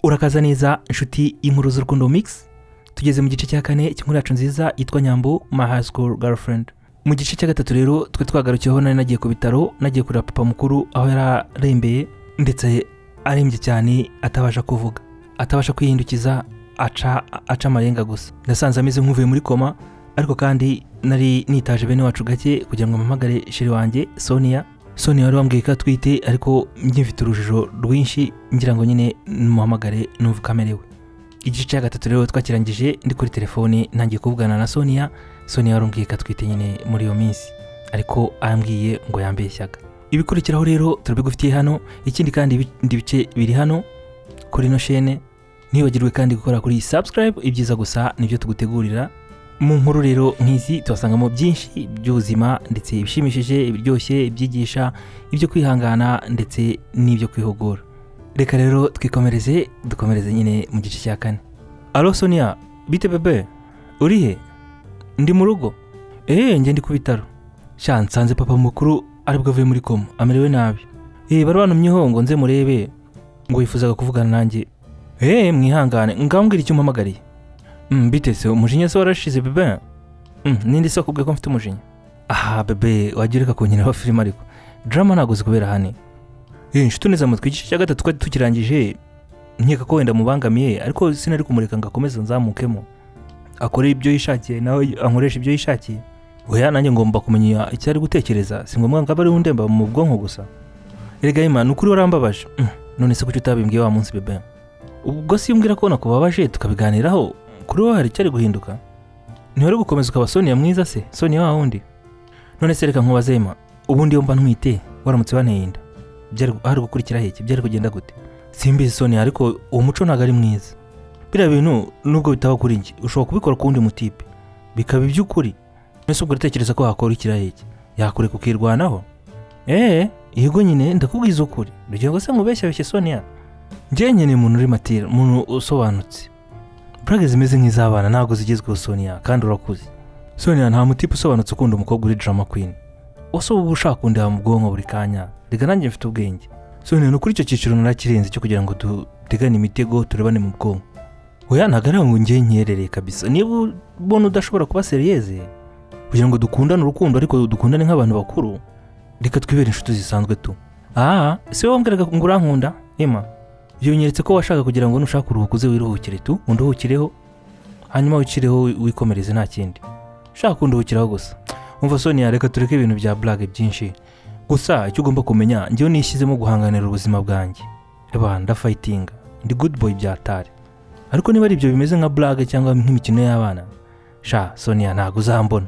Urakaza neza inshuti y'inkuru z'urukundo mix. Tugeze mu gice cya kane cy'inkuru yacu nziza yitwa Nyambo My High School Girlfriend. Mu gice cya gatatu rero twe twagarukiyeho nari nagiye ku bitaro, nagiye kureba papa mukuru aho yararembeye ndetse arembye cyane atabasha kuvuga, atabasha kwihindukiza, aca amarenga gusa. Nasanze ameze nk'uvuye muri koma, ariko kandi nari nitaje bene wacu gake kugira ngo mpamagare sheri wanjye Sonia wari wambwiye ko atwite, ariko mfite urujijo rwinshi ngira ngo nyine muhamagare numva kamerewe. Igice cya gatatu rero twakirangije ndi kuri telefone ntangiye kuvugana na Sonia warambwiye ko atwite nyine muri iyo minsi, ariko ambwiye ngo yambeshyaga. Ibikurikiraho rero turabigufitiye hano, ikindi kandi ibindi bice biri hano kuri no chaîne. Ntibagirwe kandi gukora kuri subscribe, ibyiza gusa nibyo tugutegurira. Mu nkuru rero nk'izi tubasangamo byinshi by'ubuzima ndetse ibishimishije, ibiryoshye, ibyigisha, ibyo kwihangana ndetse n'ibyo kwihugura. Reka rero dukomereze nyine mu gice cya kane. Allo Sonia, bite bebe? Urihe? Ndi mu rugo. Nge ndi ku bitaro. Sha nsanze papa mukuru aribwo avuye muri koma, amerewe nabi. Bari banumyeho ngo nze murebe, ngo yifuzaga kuvugana nanjye. Mwihangane, ngambwira icyo mpamagariye. Bite se umujinya se warashize bebe? Nindi se kubwe ko mfite umujinya? Bebe wagireka kunyiraho film ariko. Drama naguze kubera hane. Inshuti neza mutwe igice cya gatatu twari tukirangije, nkeka ko wenda mubangamiye, ariko sinari kumureka ngakomeza nzamukemo. Akore ibyo yishakiye nawe ankoresha ibyo yishakiye. Oya nanjye ngomba kumenya icyo ari gutekereza, singomba ngo abari undemba mu bwonko gusa. Erega Imana ukuri warambabaje. None se kuki utabimbwiye wa munsi bebe? Ubwo simbwira ko nakubabaje tukabiganiraho, kuri wowe hari cyari guhinduka? Ntihore gukomeza ukaba Sonia mwiza se, Sonia wa wundi. None se reka nkubaze Ima, ubundi yo mba ntwite waramutse banteye inda, byari gukurikira heke, byari kugenda gute? Simbizi Sonia, ariko uwo muco ntago ari mwiza. Biriya bintu nubwo bitaba kuri njye, ushobora kubikora ku wundi mutipe bikaba iby'ukuri. Mbese ubwo uratekereza ko wakora ikiraheke, yakure kukirwanaho? Yego nyine ndakubwiza ukuri, rugiye ngo se nkubeshya Sonia. Njye nyine umuntu uri matira, umuntu usobanutse. Brage zimeze nk'izabana ntago zigezweho Sonia, kandi urakuze. Sonia nta mutipe usobanutse ukunda umukobwa uri drama queen. Ose ubu ushaka kundeba mu bwonko buri kanya, rega nanjye mfite ubwenge. Sonia no kuri icyo cyiciro narakirenze cyo kugira ngo dutegane imitego turebane mu bwonko. Oya ntagara ngo ngiye nyerereye kabisa. Niba ubona udashobora kuba serieze kugira ngo dukundane urukundo, ariko dukundane nk'abantu bakuru, reka twibere inshuti zisanzwe tu. Se wambwiraga ngo urankunda Emma? Iyo nyeretse ko washaka kugira ngo nushaka kuruhuka uze wiruhukire tu, unduhukireho hanyuma wicireho wikomereze nta kindi. Shaka kunduhukiraho gusa. Umva Sonia, reka tureke ibintu bya blague byinshi. Gusa icyo ugomba kumenya, ngiyo nishyizemo guhanganira ubuzima bwanjye. Ndafightinga, ndi good boy byatari. Ariko niba ari ibyo bimeze nka blague cyangwa nk'imikino y'abana, sha Sonia ntago uzambona.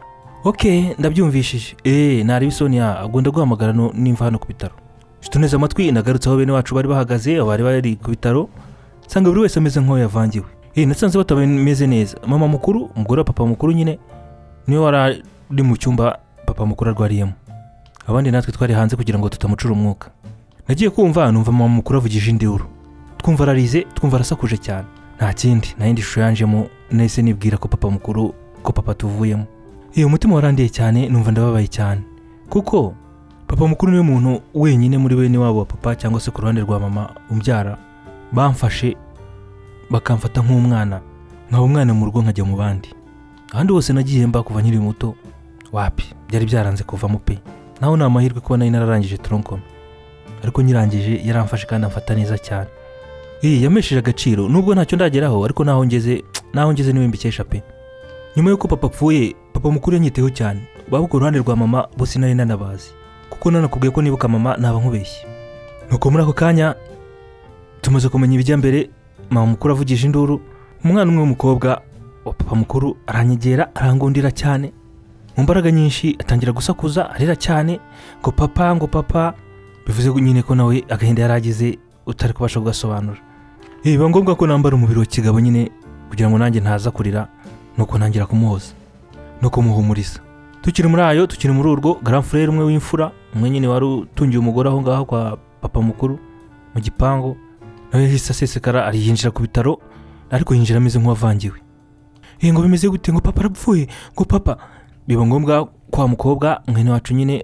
Ndabyumvishije. Nari Sonia agomba guhamagara nimva hano ku bitaro. Neza amatwi nagarutse aho bene wacu bari bahagaze, bari ku bitaro. Sanga buri wese ameze nk'aho yavangiwe. Nasanze batameze neza. Mama mukuru, umugore wa papa mukuru nyine niwe wari mu cyumba papa mukuru arwariyemo. Abandi natwe twari hanze kugira ngo tutamucura umwuka. Nagiye kumva numva mama mukuru avugije induru. Twumva ararize, twumva arasakuje cyane. Nta kindi, nayindi shusho yanjemo, nahise nibwira ko papa mukuru, ko papa tuvuyemo. Umutima warandiye cyane, numva ndababaye cyane. Kuko papa mukuru niwe muntu wenyine muri bene wabo wa papa cyangwa se ku ruhande rwa mama umbyara bamfashe bakamfata nk'umwana, nkaba umwana mu rugo nkajya mu bandi. Ahandi hose nagiye mba kuva nkiri muto, wapi byari byaranze kuvamo pe. Naho nta mahirwe kuba nari nararangije troncome, ariko nyirangije yaramfashe kandi amfata neza cyane. Yamesheje agaciro nubwo ntacyo ndageraho, ariko naho ngeze niwe mbikesha pe. Nyuma yuko papa apfuye, papa mukuru yanyiteho cyane. Babo ku ruhande rwa mama bose nari nanabazi, kuko nanakubwiye ko nibuka mama naba nkubeshye. Nuko muri ako kanya tumaze kumenya ibijya mbere, mama mukuru avugije induru. Umwana umwe w'umukobwa wa papa mukuru aranyegera, arangundira cyane mu mbaraga nyinshi, atangira gusakuza arira cyane ngo papa. Bivuze nyine ko nawe agahinda yaragize utari kubasha kugasobanura. Biba ngombwa ko nambara umubiri wa kigabo nyine kugira ngo nanjye ntaza kurira, nuko ntangira kumuhoza no kumuhumuriza. Tukiri muri urwo, grand frère umwe w'imfura, umwe nyine wari utungiye umugore aho ngaho kwa papa mukuru mu gipango, nawe yahise asesekara ariyinjira ku bitaro, ariko yinjira ameze nk'uwavangiwe. Ngo bimeze gute? Ngo papa arapfuye, ngo papa. Biba ngombwa kwa mukobwa mwene wacu nyine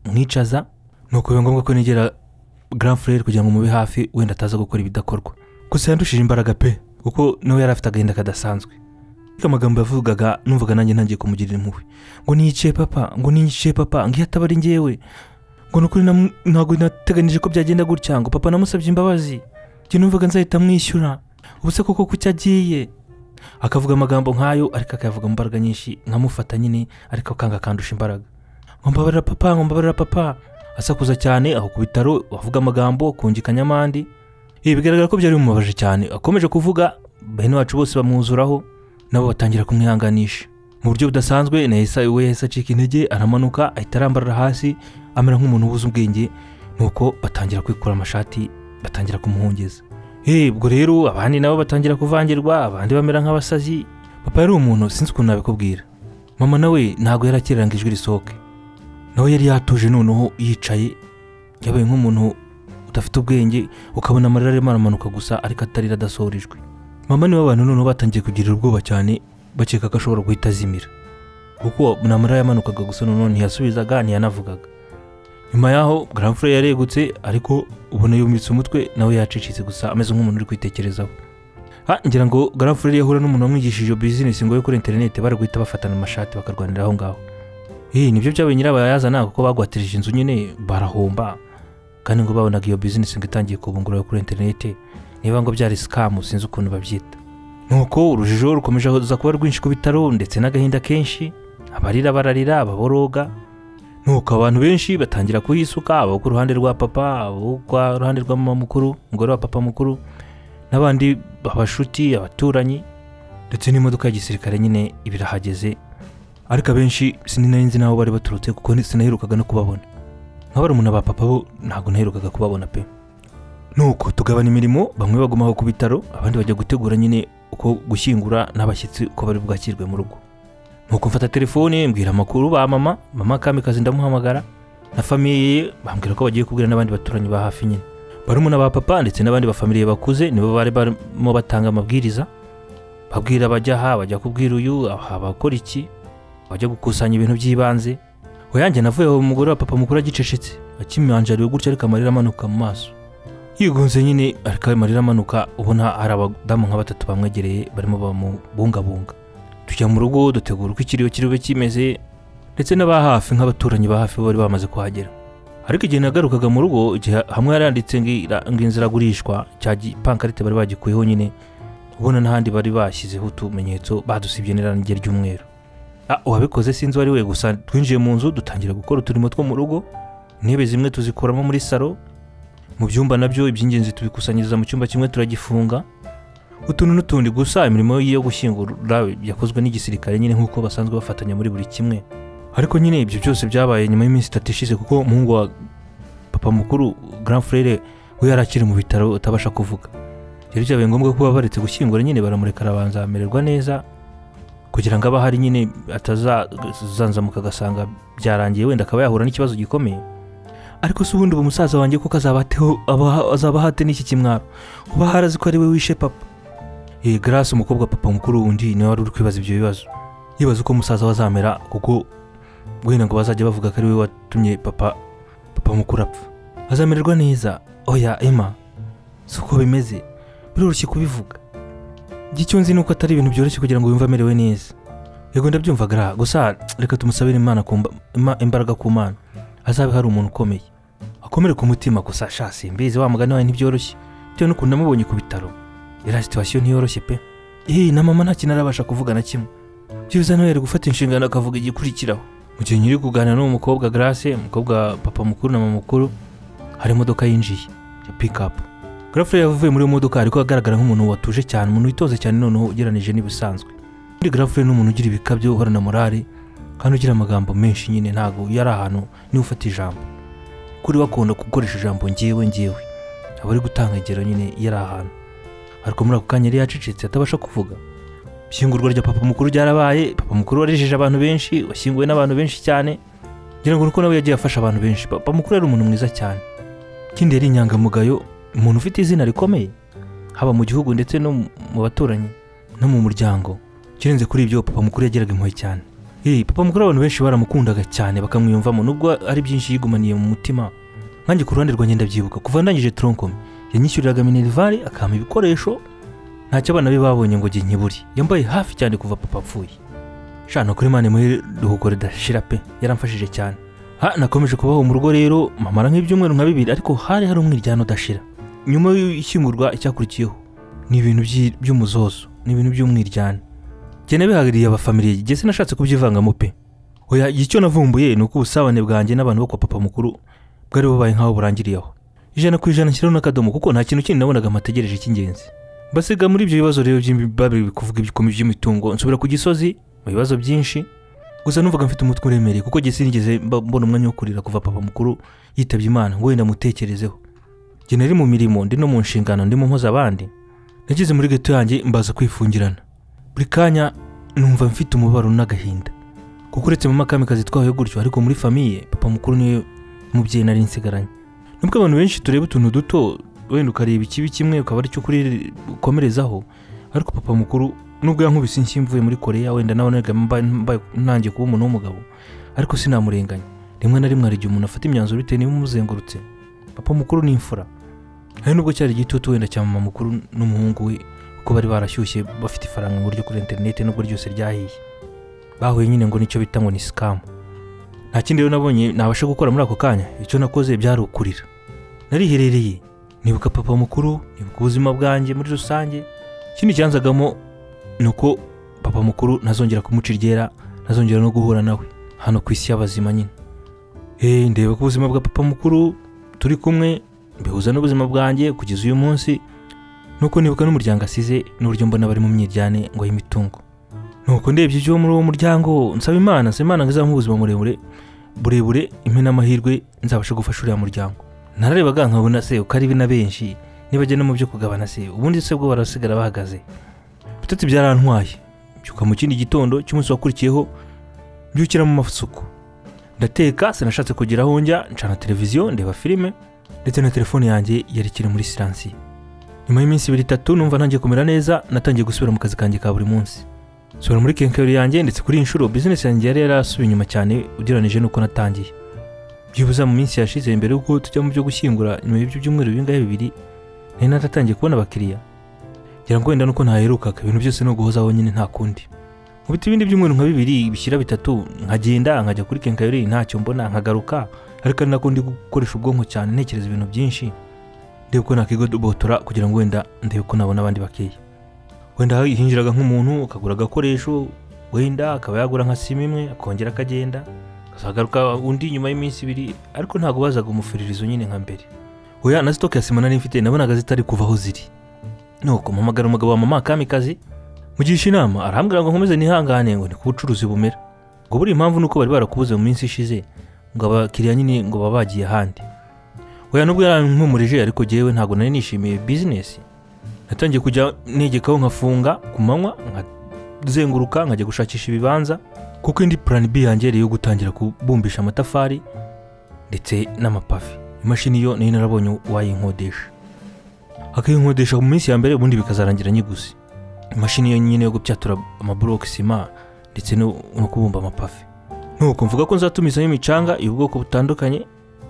mwicaza, nuko biba ngombwa ko negera grand frère kugira ngo mube hafi wenda ataza gukora ibidakorwa. gusa yandushije imbaraga pe kuko nawe yari afite agahinda kadasanzwe. Amagambo yavugaga numvaga nanjye ntangiye kumugirira impuhwe. Ngo niyicaye papa ngiye atabari ngewe. Ngo nukuri ntago nateganije ko byagenda gutya, ngo papa namusabye imbabazi. Njye numvaga nzahita mwishyura. Ubuse koko kuki agiye? Akavuga amagambo nkayo ariko akayavuga mu mbaraga nyinshi, nkamufata nyine ariko kanga kandusha imbaraga. Ngombabarira papa. Asakuza cyane aho ku bitaro, avuga amagambo kungikanya amandi. Bigaragara ko byari bimubabaje cyane. Akomeje kuvuga, bene wacu bose bamwuzuraho, nabo batangira kumwihanganisha mu buryo budasanzwe. Yahise acika intege, aramanuka ahita arambarara hasi amera nk'umuntu ubuze ubwenge, nuko batangira kwikura amashati, batangira kumuhungeza. Ubwo rero abandi nabo batangira kuvangirwa, abandi bamera nk'abasazi. Papa yari umuntu sinzi ukuntu nabikubwira. Mama nawe ntago yarakiranga ijwi risohoke, nawe yari yatuje, noneho yicaye yabaye nk'umuntu udafite ubwenge, ukabona amarira arimo aramanuka gusa ariko atarira adasohorijwe. Mama niwe abantu noneho batangiye kugirira ubwoba cyane, bakeka ko ashobora guhita azimira kuko amarira yamanukaga gusa, noneho ntiyasubizaga ntiyanavugaga. Nyuma yaho grand frère yaregutse, ariko ubona yumitse umutwe, nawe yacicitse gusa ameze nk'umuntu uri kwitekerezaho. Ngira ngo grand frère yahura n'umuntu wamwigishije business ngo yo kuri internet, bari guhita bafatana amashati bakarwanira aho ngaho. Nibyo byabaye nyirabayazana kuko bagwatirije inzu nyine barahomba, kandi ngo babonaga iyo business ngo itangiye kubungura kuri internet, niba ngo byari scam sinzi ukuntu babyita. Nuko urujijo rukomeje kuba rwinshi ku bitaro, ndetse n'agahinda kenshi, abarira bararira, ababoroga. Nuko abantu benshi batangira kuhisuka, abo ku ruhande rwa papa, abo ku ruhande rwa mama mukuru, umugore wa papa mukuru, n'abandi abashuti, abaturanyi, ndetse n'imodoka y'igisirikare nyine ibirahageze. Ariko abenshi sininarinzi naho bari baturutse kuko sinaherukaga no kubabona. Nk'abari umuntu ba papa bo ntago naherukaga kubabona pe. Nuko tugabana imirimo, bamwe bagumaho ku bitaro, abandi bajya gutegura nyine uko gushyingura n'abashyitsi uko bari bwakirwe mu rugo. Nuko mfata telefone mbwira amakuru ba mama Kamikazi ndamuhamagara, na famiye bambwira ko bagiye kubwira n'abandi baturanyi ba hafi nyine. Barumuna ba papa ndetse n'abandi ba famiye bakuze nibo bari barimo batanga amabwiriza, babwira bajya kubwira uyu abakora iki, bajya gukusanya ibintu by'ibanze. Oyanjye navuye aho umugore wa papa mukuru agicecetse, akimanjariwe gutya ariko amarira amanuka mu maso. Yigunze nyine ariko amarira amanuka, ubona hari abadamu nka batatu bamwegereye barimo bamubungabunga. Tujya mu rugo dutegura uko ikiriyo kiriwe kimeze, ndetse n'aba hafi nk'abaturanyi ba hafi bari bamaze kuhagera. Ariko igihe nagarukaga mu rugo, hamwe yaranditse ngo inzira gurishwa, cya pankarite bari bagikuyeho nyine, ubona n'ahandi bari bashyizeho utumenyetso badusibye n'irangi ry'umweru. Wabikoze sinzi wari we, gusa twinjiye mu nzu dutangira gukora uturimo two mu rugo. Intebe zimwe tuzikuramo muri salo, mu byumba nabyo iby'ingenzi tubikusanyiriza mu cyumba kimwe turagifunga, utuntu n'utundi. Gusa imirimo yo gushyingura yakozwe n'igisirikare nyine nk'uko basanzwe bafatanya muri buri kimwe. Ariko nyine ibyo byose byabaye nyuma y'iminsi 3 ishize, kuko umuhungu wa papa mukuru grand frère we yarakiri mu bitaro utabasha kuvuga. Rero byabaye ngombwa ko baretse gushyingura nyine, baramureka arabanza amererwa neza kugira ngo abahari nyine atazanzamuka gasanga byarangiye, wenda akaba yahura n'ikibazo gikomeye. Ariko se ubundi umusaza wanjye ko azaba hate n'iki kimwaro, uba harazi ko ari we wishe papa. Grace umukobwa papa mukuru wundi niwe wari uri kwibaza ibyo bibazo, yibaza uko umusaza wazamera, kuko wenda ngo bazajya bavuga ko ari we watumye papa mukuru apfa. Azamererwa neza? Oya Emma, suko bimeze, biroroshye kubivuga. Gicyo nzi nuko atari ibintu byoroshye kugira ngo yumve amerewe neza. Yego ndabyumva gra, gusa reka tumusabire Imana imbaraga ku Mana, azabe hari umuntu ukomeye, akomere ku mutima. Gusa shasi mbizi wa mugani wawe ntibyoroshye, byo n'ukuntu namubonye ku bitaro, ira situation ntiyoroshye pe. Na mama nta kintu arabasha kuvuga na kimwe, byibuze nawe yari gufata inshingano akavuga igikurikiraho. Mu gihe nyiri kuganira n'uwo mukobwa Grace, umukobwa papa mukuru na mama mukuru, hari imodoka yinjiye ya pick up. Grafre yavuye muri modoka ariko agaragara nk'umuntu watuje cyane, umuntu witoze cyane noneho ugeranije n'ibisanzwe. Ndi Grafre n'umuntu ugira ibikabyo, uhorana morale, kandi ugira amagambo menshi nyine, ntago yari ahantu ni ufata ijambo. Kuri bakunda gukoresha ijambo ngewe, abari gutanga igero nyine yari ahantu. Ariko muri ako kanya yari yacecetse atabasha kuvuga. Byingurwa rya papa mukuru ryarabaye, papa mukuru warejeje abantu benshi, washyinguwe n'abantu benshi cyane. Ngira ngo nuko nawe yagiye afasha abantu benshi. Papa mukuru yari umuntu mwiza cyane, kindi yari inyangamugayo, umuntu ufite izina rikomeye haba mu gihugu ndetse no mu baturanyi no mu muryango. Kirenze kuri ibyo, papa mukuru yagiraga impuhwe cyane. Papa mukuru abantu benshi baramukundaga cyane, bakamwiyumvamo nubwo ari byinshi yigumaniye mu mutima. Nkanjye ku ruhande rwanjye ndabyibuka kuva ndangije troncome yanyishyuriraga minerivare akampa ibikoresho ntacyo abana be babonye ngo njye nkiburi. Yambaye hafi cyane kuva papa apfuye. Shana kuri Imana muri ruhugo ridashira pe, yaramfashije cyane. Nakomeje kubaho mu rugo rero mamara nk'ibyumweru nka 2 ariko hari umwiryano udashira. Nyuma y'ishyingurwa icyakurikiyeho ni ibintu by'umuzozo, ni ibintu by'umwiryano. Cyane bihagiriye abafamiliye giye sinashatse kubyivangamo pe. Oya icyo navumbuye nuko ubusabane bwanjye n'abantu bo kwa papa mukuru bwari bubaye nkaho burangiriyeho. 100% nshyiraho n'akadomo kuko nta kintu kindi nabonaga amategereje cy'ingenzi. Basiga muri ibyo bibazo rero by'imbibabe kuvuga ibikomeye by'imitungo nsubira ku Gisozi mu bibazo byinshi. Gusa numvaga mfite umutwe uremereye kuko gisinigeze mbona umwanya wo kurira kuva papa mukuru yitabye Imana ngo wenda mutekerezeho. Jye nari mu mirimo ndi no mu nshingano ndi mu mpoza abandi. Nagize muri geto yanjye mbaza kwifungirana. Buri kanya numva mfite umubaro n'agahinda. Kuko uretse mu makamikazi twahoye gutyo ariko muri famille papa mukuru niwe mubyeyi nari nsigaranye. Nubwo abantu benshi tureba utuntu duto wenda ukareba ikibi kimwe ukaba ari cyo kuri komerezaho, ariko papa mukuru nubwo yankubise inshimvuye muri Korea wenda nabonaga ntangiye kuba umuntu w'umugabo ariko sinamurenganya. Rimwe na rimwe arigiye umuntu afata imyanzuro bitewe n'imuzengurutse. Papa mukuru ni imfura. Hari nubwo cyari gitutu wenda cya mama mukuru n'umuhungu we uko bari barashyushye bafite ifaranga mu buryo kuri internet nubwo ryose ryahiye. Bahuye nyine ngo nicyo bita ngo ni scam. Nta kindi rero nabonye nabasha gukora muri ako kanya. Icyo nakoze byari ukurira. Nariherereye nibuka papa mukuru, nibuka ubuzima bwanjye muri rusange. Kindi cyanzagamo nuko papa mukuru nazongera kumuciryera, nazongera no guhura nawe hano ku isi y'abazima nyine. Ndeba ku buzima bwa papa mukuru turi kumwe bihuza n'ubuzima bwanjye kugeza uyu munsi. Nuko nibuka n'umuryango asize n'uburyo mbona bari mu myiryane ngo y'imitungo. Nuko ndebye ibyo muri uwo muryango nsaba Imana ngazamu ubuzima burebure impena amahirwe nzabasha gufasha uriya muryango. Nararebaga nkabona se ukari bina benshi nibajye no mu byo kugabana se ubundi se bwo barasigara bahagaze. Bitatu byarantwaye. Byuka mu kindi gitondo cy'umunsi wakurikiyeho byukira mu masuku. Ndateka sinashatse kugeraho njya ncana televiziyo ndeba filime ndetse na telefone yanjye yari kiri muri silence. Nyuma y'iminsi 2 numva ntangiye kumera neza, natangiye gusubira mu kazi kanjye ka buri munsi. Sura muri kenkeri yanjye ndetse kuri inshuro business yanjye yari yarasubiye inyuma cyane ugereranije nuko natangiye. Byibuza mu minsi yashize imbere uko tujya mu byo gushyingura nyuma y'ibyo byumweru bingahe 2 nari natatangiye kubona abakiriya. Ngira ngo wenda nuko ntaherukaga ibintu byose no guhozaho nyine nta kundi. Mu biti bindi by'umweru nka 2 bishyira 3 nkagenda nkajya kuri kenkeri ntacyo mbona nkagaruka, ariko nako ndi gukoresha ubwonko cyane ntekereza ibintu byinshi. Ndebe ko nakigodobotora kugira ngo wenda ndebe ko nabona abandi bakeya. Wenda hinjiraga nk'umuntu akagura agakoresho wenda akaba yagura nka simu imwe akongera akagenda akagaruka undi nyuma y'iminsi 2 ariko ntago bazaga umufiririzo nyine nka mbere. Oya na stock ya simu nari mfite nabonaga zitari kuvaho ziri. Nuko mpamagara umugabo wa mama kamikazi mugisha inama arambwira ngo nkomeze nihangane ngo ni kubucuruzi bumera. Ngo buri impamvu nuko bari barakubuze mu minsi ishize ngo abakiriya nyine ngo babagiye handi. Oya nubwo yarampumurije ariko jewe ntago nari nishimiye business. Natangiye kujya negekaho nkafunga ku manywa nkazenguruka nkajya gushakisha ibibanza kuko indi plan B yanjye yo gutangira kubumbisha amatafari ndetse n'amapave. Imashini yo nari narabonye wayinkodesha. Akayinkodesha mu minsi ya mbere ubundi bikazarangira nyigusi. Imashini yo nyine yo gupyatura amablock sima ndetse no kubumba amapave. Nuko mvuga ko nzatumiza y'imicanga y'ubwoko butandukanye.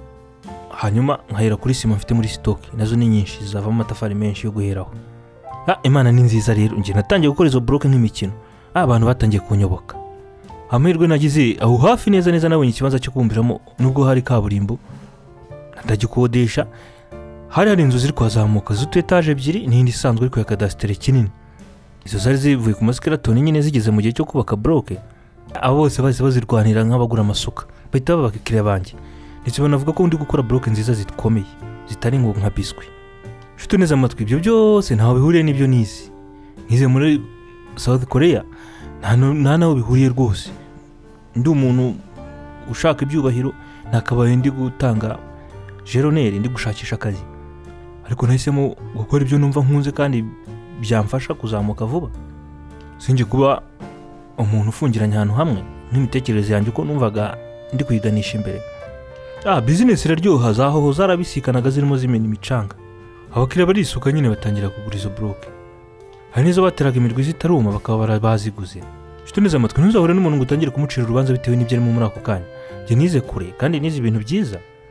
Hanyuma nkahera kuri sima mfite muri stock nazo ni nyinshi zava mu matafari menshi yo guheraho. Imana ni nziza rero nje natangiye gukora izo block nk'imikino. Abantu batangiye kunyoboka. Amahirwe nagize aho hafi neza nabonye ikibanza cyo kubumbiramo nubwo hari kaburimbo. Ndagikodesha. Hari inzu ziri kwazamuka z'utu etage 2 n'indi isanzwe ariko ya cadastre kinini. Izo zari zivuye ku maskeleton nyine zigeze mu gihe cyo kubaka block. Abo bose bazirwanira nk'abagura amasuka. Bahita babakikira banjye. Ndetse banavuga ko ndi gukora block nziza zikomeye zitari ngo nka biswi. Shuto neza amatwi ibyo byose ntaho bihuriye n'ibyo nizi. Nize muri South Korea nta naho bihuriye rwose. Ndi umuntu ushaka ibyubahiro nakabaye ndi gutanga jeroneri ndi gushakisha akazi. Ariko nahisemo gukora ibyo numva nkunze kandi byamfasha kuzamuka vuba. Sinje kuba umuntu ufungiranye ahantu hamwe n'imitekerereze yanjye uko numvaga ndi kuyiganisha imbere. Business iraryoha zaho zarabisikanaga zirimo zimena imicanga. Abakiriya barisuka nyine batangira kugura izo block. Hari nizo bateraga imirwi zitaruma bakaba barabaziguze. Shito neza amatwi ntuzahore n'umuntu ngo utangire kumucira urubanza bitewe n'ibyo arimo muri ako kanya. Je nize kure kandi nize ibintu byiza.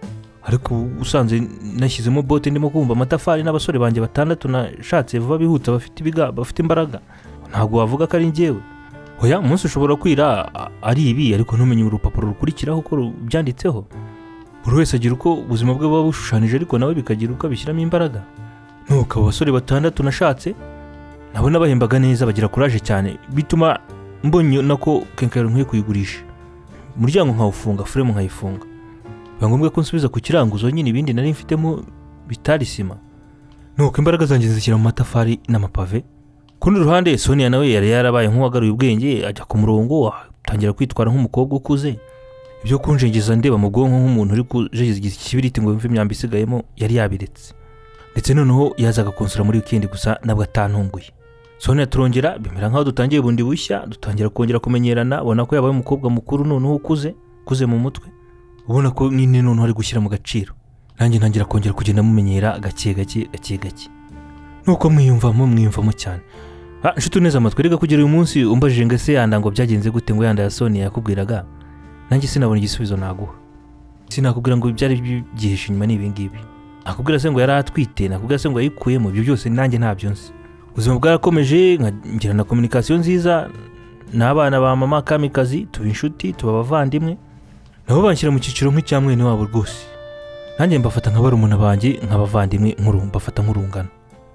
ariko usanze nashyizemo bote ndimo kumva amatafari n'abasore banjye batandatu nashatse vuba bihuta bafite imbaraga, ntabwo wavuga ko ari njyewe. Oya, umunsi ushobora kwira ari ibi, ariko ntumenye urupapuro rukurikiraho uko byanditseho. Buri wese agira uko ubuzima bwe buba bushushanyije, ariko nawe bikagira uko abishyiramo imbaraga. Nuko abasore batandatu nashatse nabo nabahembaga neza, bagira kuraje cyane, bituma mbonye nako kenkayori nkwiye kuyigurisha. Umuryango nkawufunga, frame nkayifunga. Biba ngombwa ko nsubiza ku kiranguzo nyine, ibindi nari mfitemo bitari sima. Nuko imbaraga zanjye zishyira mu matafari n'amapave. Kundi ruhande Sonia nawe yari yarabaye nk'uwagaruye ubwenge, ajya ku murongo, atangira kwitwara nk'umukobwa ukuze. Ibyo kunjengeza ndeba mu bwonko nk'umuntu uri kujegeza ikibiriti ngo yumve imyamba isigayemo yari yabiretse. Ndetse noneho yazaga konsura muri weekend gusa nabwo atantunguye. Sonia turongera bimera nkaho dutangiye bundi bushya, dutangira kongera kumenyerana, ubona ko yabaye umukobwa mukuru noneho ukuze mu mutwe, ubona ko nini noneho ari gushyira mu gaciro. Nanjye ntangira kongera kugenda mumenyera gake gake. Nuko mwiyumvamo cyane. Nshuti neza amatwi, rega kugera uyu munsi umbajije ngo ese yanda ngo byagenze gute, ngo yanda ya Sonia yakubwiraga, nanjye sinabona igisubizo naguha. Sinakubwira ngo byari byihishe inyuma n'ibi ngibi. Nakubwira se ngo yari atwite, nakubwira se ngo yayikuyemo, ibyo byose nanjye ntabyo nzi. Ubuzima bwarakomeje, ngira na communication nziza n'abana ba mama Kamikazi, tuba inshuti, tuba abavandimwe. Nabo banshyira mu cyiciro nk'icyamwene wabo rwose. Nanjye mbafata nk'abarumuna banjye, nk'abavandimwe, mbafata nk'urungano.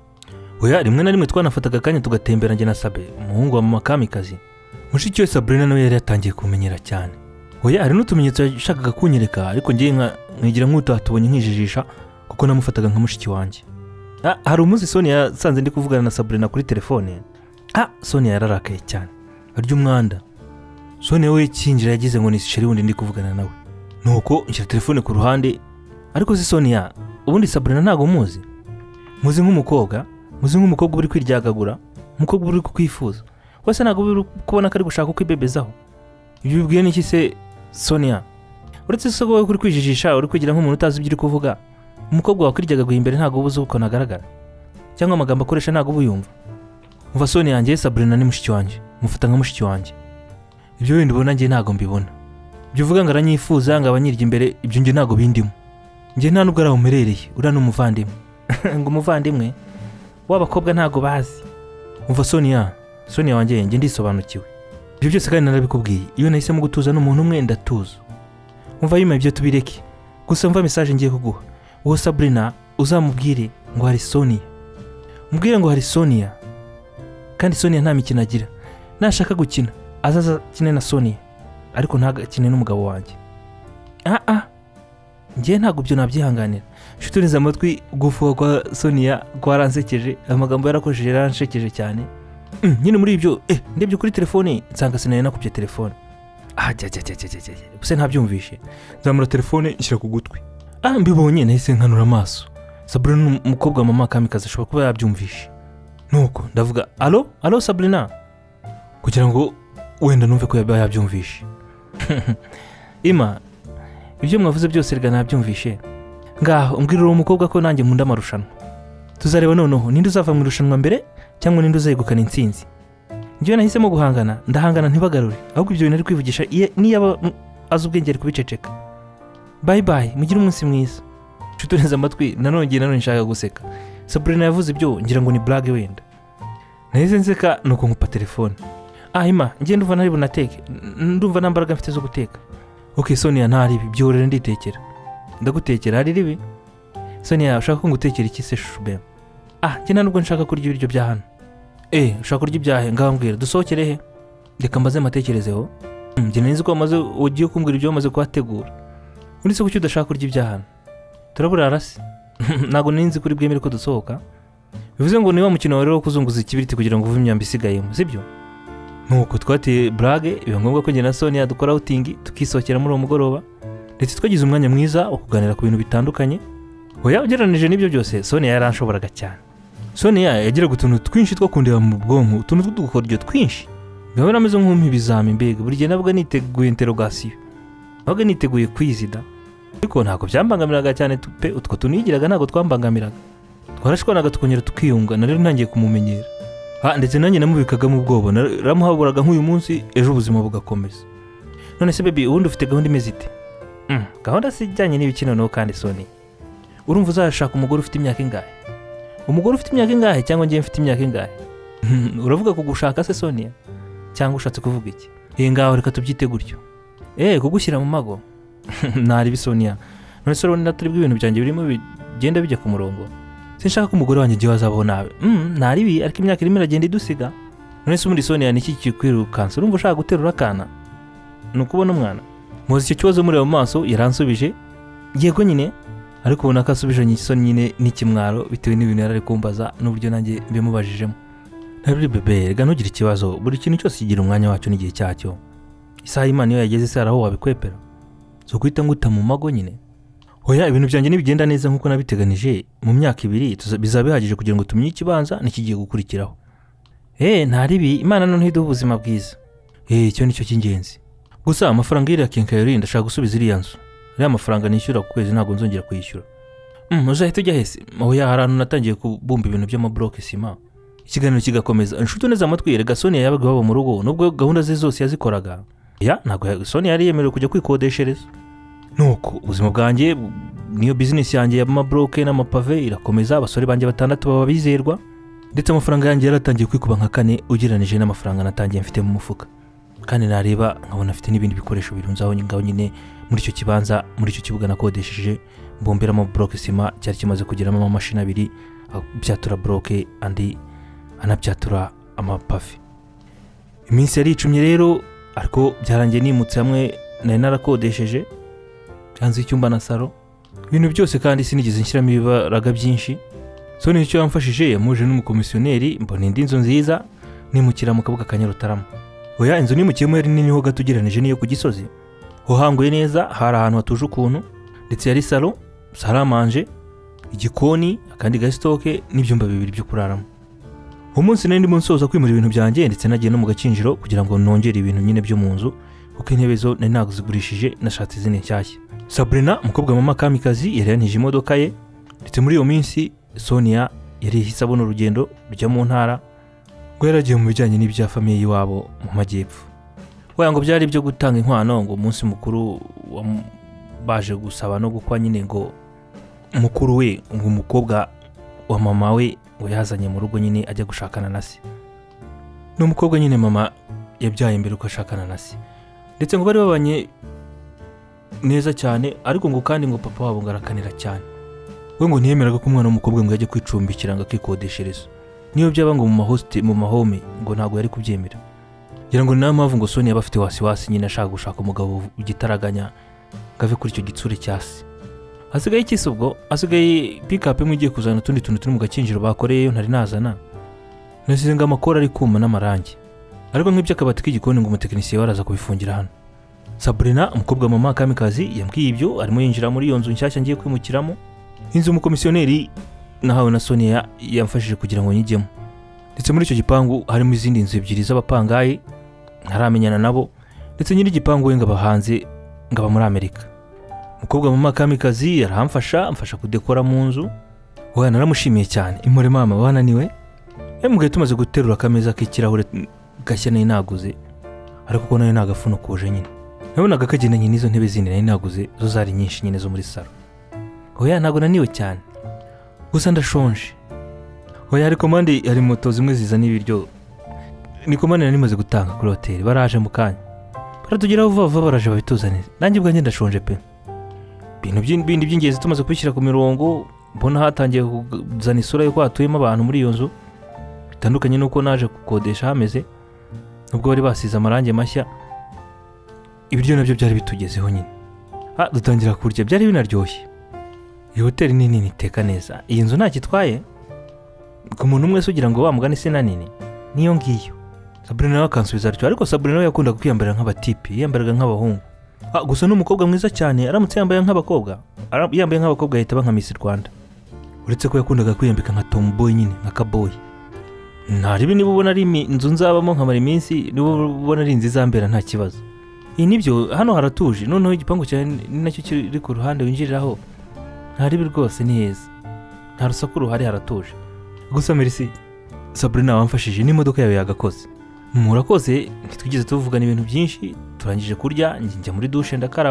Oya, rimwe na rimwe twanafataga akanya tugatembera njye na Sabe, umuhungu wa mama Kamikazi. Mushiki we Sabrina nawe yari yatangiye kumenyera cyane. Oya, hari n'utumenyetso yashakaga kunyereka, ariko njye nkigira nk'utatubonye nkijijisha, kuko namufataga nka mushiki wanjye. Hari umunsi Sonia yasanze ndi kuvugana na Sabrina kuri telefone. Sonia yararakaye cyane, arya umwanda. Sonia we kinjira yagize ngo ni sheri wundi ndi kuvugana nawe. Nuko nshyira telefone ku ruhande, ariko si Sonia, ubundi Sabrina ntago muzi. Muzi nk'umukobwa uri kwiryagagura, umukobwa uri kukwifuza. Wese ntago uri kubona ko ari gushaka kwibebezaho. Ibyo bibwiye n'iki se Sonia? Uretse se wowe kuri kwijijisha, uri kugira nk'umuntu utazi ibyo uri kuvuga. Umukobwa wakwiryaga imbere ntago ubuze uko nagaragara, cyangwa amagambo akoresha ntago ubuyumva. Umva Sonia yanjye, Sabrina ni mushiki wanjye, mufata nka mushiki wanjye. Ibyo bindi ubona njye ntago mbibona. Ibyo uvuga ngo aranyifuza, ngo abanyirya imbere, ibyo njye ntago bindimo. Njye nta nubwo aramumerereye, ura n'umuvandimwe. Ngo umuvandimwe w'abakobwa ntago bazi. Umva Sonia wanjye, njye ndisobanukiwe. Ibyo byose kandi narabikubwiye, iyo nahisemo gutuza n'umuntu umwe ndatuza. Umva yima ibyo tubireke. Gusa mva message ngiye kuguha. Uwo Sabrina uzamubwire ngo hari Sonia. Mubwire ngo hari Sonia. Kandi Sonia nta mikino agira. Nashaka gukina azaza kine na Sonia, ariko ntagakine n'umugabo wanjye. Njye ntago byo nabyihanganira. Nshuti neza amatwi, gufuha kwa Sonia kwaransekeje, amagambo yarakojeje yaranshekeje cyane. Nyine muri ibyo ndebye kuri telefone nsanga Sonia nakubye telefone. Buse ntabyumvishe. Nzamura telefone nshyira ku gutwi. Mbibonye nahise nkanura amaso. Sabrina umukobwa wa mama Kamikazi ashobora kuba yabyumvishe. Nuko ndavuga alo Sabrina, kugira ngo wenda numve ko yabyumvishe. Ima, ibyo mwavuze byose rega nabyumvishe. Ngaho umbwirira uwo mukobwa ko nanjye nkunda amarushanwa. Tuzareba noneho ninde uzava mu irushanwa mbere cyangwa ninde uzayegukana intsinzi. Njye nahisemo guhangana, ndahangana ntibagarure, ahubwo ibyo bintu ari kwivugisha niba azi ubwenge ari kubiceceka. Bye, mugire umunsi mwiza. Nshuti neza amatwi, nanone nshaka guseka. Sabrina yavuze ibyo ngira ngo ni blague wenda. Nahise nseka nuko nkupa telefone. Ima, njye ndumva nari bunateke, ndumva nambaraga mfite zo guteka. Okay Sonia, ntari ibi byorere nditekera. Ndagutekera hari ribi. Sonia, ushaka ko ngutekera iki se shube? Njye nubwo nshaka kurya ibiryo bya hano. Ushaka kurya ibyahe ngaho mbwira dusohokere he? Reka mbaze matekerezeho. Njye nzi ko amaze ugiye kumbwira ibyo wamaze kuhategura. Uretse ko udashaka kurya ibya hano. Turaburara se? Nago ninzi kuri bwemere ko dusohoka. Bivuze ngo niba mukino rero kuzunguza ikibiriti kugira ngo uve imyamba isigayemo, sibyo? Nuko twateye blague, biba ngombwa ko njye na Sonia dukora outing tukisohokera muri uwo mugoroba. Ndetse twagize umwanya mwiza wo kuganira ku bintu bitandukanye. Oya, ugereranije n'ibyo byose Sonia yaranshoboraga cyane. Sonia yagiraga utuntu twinshi two kundeba mu bwonko, utuntu tw'udukoryo twinshi. Biba nameze nk'ibizami mbega, buri gihe nabwo niteguye interrogation. Nabwo niteguye kwizida. Ariko ntabwo byambangamiraga cyane pe, utwo tunigiraga ntabwo twambangamiraga. Twarashwanaga tukongera tukiyunga, na rero ntangiye kumumenyera. Ndetse nanjye namubikagamo ubwoba, naramuhaburaga nk'uyu munsi, ejo ubuzima bugakomeza. None se baby, ubundi ufite gahunda imeze ite? gahunda si ijyanye n'ibikino no kandi Sonia urumva uzashaka umugore ufite imyaka ingahe umugore ufite imyaka ingahe cyangwa ngiye mfite imyaka ingahe uravuga kugushaka se Sonia cyangwa ushatse kuvuga iki ngaho reka tubyite gutyo kugushyira mu mago ntari Sonia none se urabona turi bw'ibintu byanjye birimo bigenda bijya ku murongo sinshaka ko umugore wanjye gihe azabaho nawe ntari bi ariko imyaka irimo iragenda idusiga none se ubundi Sonia ni iki kikwirukansa urumva ushaka guterura akana ni ukubona umwana muzi icyo kibazo mureba mu maso yaransubije yego nyine ariko ubona ko asubije n'isoni nyine n'ikimwaro bitewe n'ibintu yari ari kumbaza n'uburyo nanjye mbimubajijemo ntabwo bebe rega ntugire ikibazo buri kintu cyose kigira umwanya wacyo n'igihe cyacyo isaha y'Imana iyo yageze se araho wabikwepera zo guhita nguta mu mago nyine hoya ibintu byanjye nibigenda neza nk'uko nabiteganije mu myaka 2 bizaba bihagije kugira ngo tumenye ikibanza n'ikigiye gukurikiraho ntaribi Imana none iduha ubuzima bwiza icyo nicyo cy'ingenzi gusa amafaranga y'iriya kenkayori ndashaka gusubiza iriya nzu iriya mafaranga nishyura ku kwezi ntabwo nzongera kuyishyura uzahita ujya hese hoya hari ahantu natangiye kubumba ibintu by'amabloke sima ikiganiro kigakomeza inshuti neza amatwi rega Sonia yabaga baba mu rugo nubwo gahunda ze zose yazikoraga ntabwo Sonia yari yemerewe kujya kwikodeshereza nuko ubuzima bwanjye niyo business yanjye y'amabloke n'amapave irakomeza abasore banjye 6 baba bizerwa ndetse amafaranga yanjye yaratangiye kwikuba nka 4 ugereranije n'amafaranga natangiye mfite mu mufuka kandi nareba nkabona afite n'ibindi bikoresho birunzaho ngaho nyine muri icyo kibanza muri icyo kibuga nakodesheje mbomberamo bloke sima cyari kimaze kugeramo amamashini 2 byatura bloke andi anabyatura amapave iminsi yari icumye rero ariko byarangiye nimutse hamwe nari narakodesheje hanze icyumba na salo ibintu byose kandi sinigeze nshyiramo ibibaraga byinshi Sonia icyo yamfashije yamuje n'umukomisiyoneri mbona indi nzu nziza nimukira mu kabuga ka Nyarutarama hoya inzu nimukiyemo yari nini ho gatugeranije niyo ku Gisozi hohanguye neza hari ahantu hatuje ukuntu ndetse yari salo saramanje igikoni akandi gastoke n'ibyumba 2 byo kuraramo umunsi nari ndimo nsoza kwimura ibintu byanjye ndetse nagiye no mu gacinjiro kugira ngo nongere ibintu nyine byo mu nzu kuko intebe zo nari naguzigurishije nashatse izindi nshyashya Sabrina umukobwa mama Kamikazi yari yanije imodoka ye ndetse muri iyo minsi Sonia yari hisabona urugendo rujya mu ntara ngo yaragiye mu bijyanye n'ibya famiye iwabo mu majyepfo ngo byari byo gutanga inkwano ngo umunsi mukuru baje gusaba no gukwa nyine ngo mukuru we ngo umukobwa wa mama we ngo yazanye mu rugo nyine ajya gushakana na se n'umukobwa nyine mama yabyaye imbere uko ashakana na se ndetse ngo bari babanye neza cyane ariko ngo kandi ngo papa wabo ngarakanira cyane we ngo ntiyemeraga ko umwana w'umukobwa ngo yajye kwicumbikira ngo akikodeshereza niyo byaba ngo mu mahome ngo ntago yari kubyemera ngira ngo nta mpamvu ngo Sonia bafite wasi nyine ashaka gushaka umugabo ugitaraganya gave kuri icyo gitsure cyasi hasigaye ikisi ubwo hasigaye pick-up imwe igiye kuzana utundi tuntu turi mu gakinjiro bakoreyeyo ntari nazana nasize ngo amakora ari kuma n'amarangi ariko nk'ibyo akabati k'igikoni ngo umutekinisiye waraza kubifungira hano Sabrina umukobwa mama Kamikazi yambwiye ibyo arimo yinjira muri iyo nzu nshyashya ngiye kwimukiramo inzu umukomisiyoneri nahawe na Sonia yamfashije kugira ngo nyijyemo ndetse muri icyo gipangu harimo izindi nzu 2 z'abapangayi ntaramenyana nabo ndetse nyiri igipangu we ngaba hanze ngaba muri Amerika umukobwa mama Kamikazi amfasha kudekora mu nzu wowe naramushimiye cyane imure mama wananiwe mugihe tumaze guterura akameza k'ikirahure gashya nari naguze ariko ko nayo nagafuno kuje nyine nabonaga kagendanye n'izo ntebe zindi nari naguze zo zari nyinshi nyine zo muri salo hoya ntago naniwe cyane gusa ndashonje hoya ari komande ari moto zimwe zizana ibiryo ni komande nari maze gutanga kuri hotel baraje mu kanya baratugeraho vuba baraje babituzanira nanjye ubwanjye ndashonje pe ibintu bindi by'ingezi tumaze kwishyira ku mirongo mbona hatangiye kuzana isura yo kwatuyemo abantu muri iyo nzu bitandukanye nuko naje gukodesha hameze nubwo bari basize amarangi mashya ibiryo nabyo byari bitugezeho nyine dutangira kurya byari binaryoshye iyi hoteli nini niteka neza iyi nzu nta kitwaye ku muntu umwe sugira ngo bamugane se nanini niyo ngiyo Sabrina nawe akansubiza atyo ariko Sabrina yakundaga kwiyambara nk'abatipe yambaraga nk'abahungu gusa n'umukobwa mwiza cyane aramutse yambaye nk'abakobwa yahita aba nka Miss Rwanda uretse ko yakundaga kwiyambika nka tomboy nyine nka kaboy ntaribi niba ubona ari inzu nzabamo nkamara iminsi niba ubona ari inzu izambera nta kibazo iyi nibyo hano haratuje noneho igipangu cyane nacyo kiri ku ruhande winjiriraho ntaribi rwose ni heza nta rusaku ruhari haratuje gusa merci Sabrina wamfashije n'imodoka yawe yagakoze murakoze ntitwigeze tuvugana ibintu byinshi turangije kurya njya muri douche ndakaraba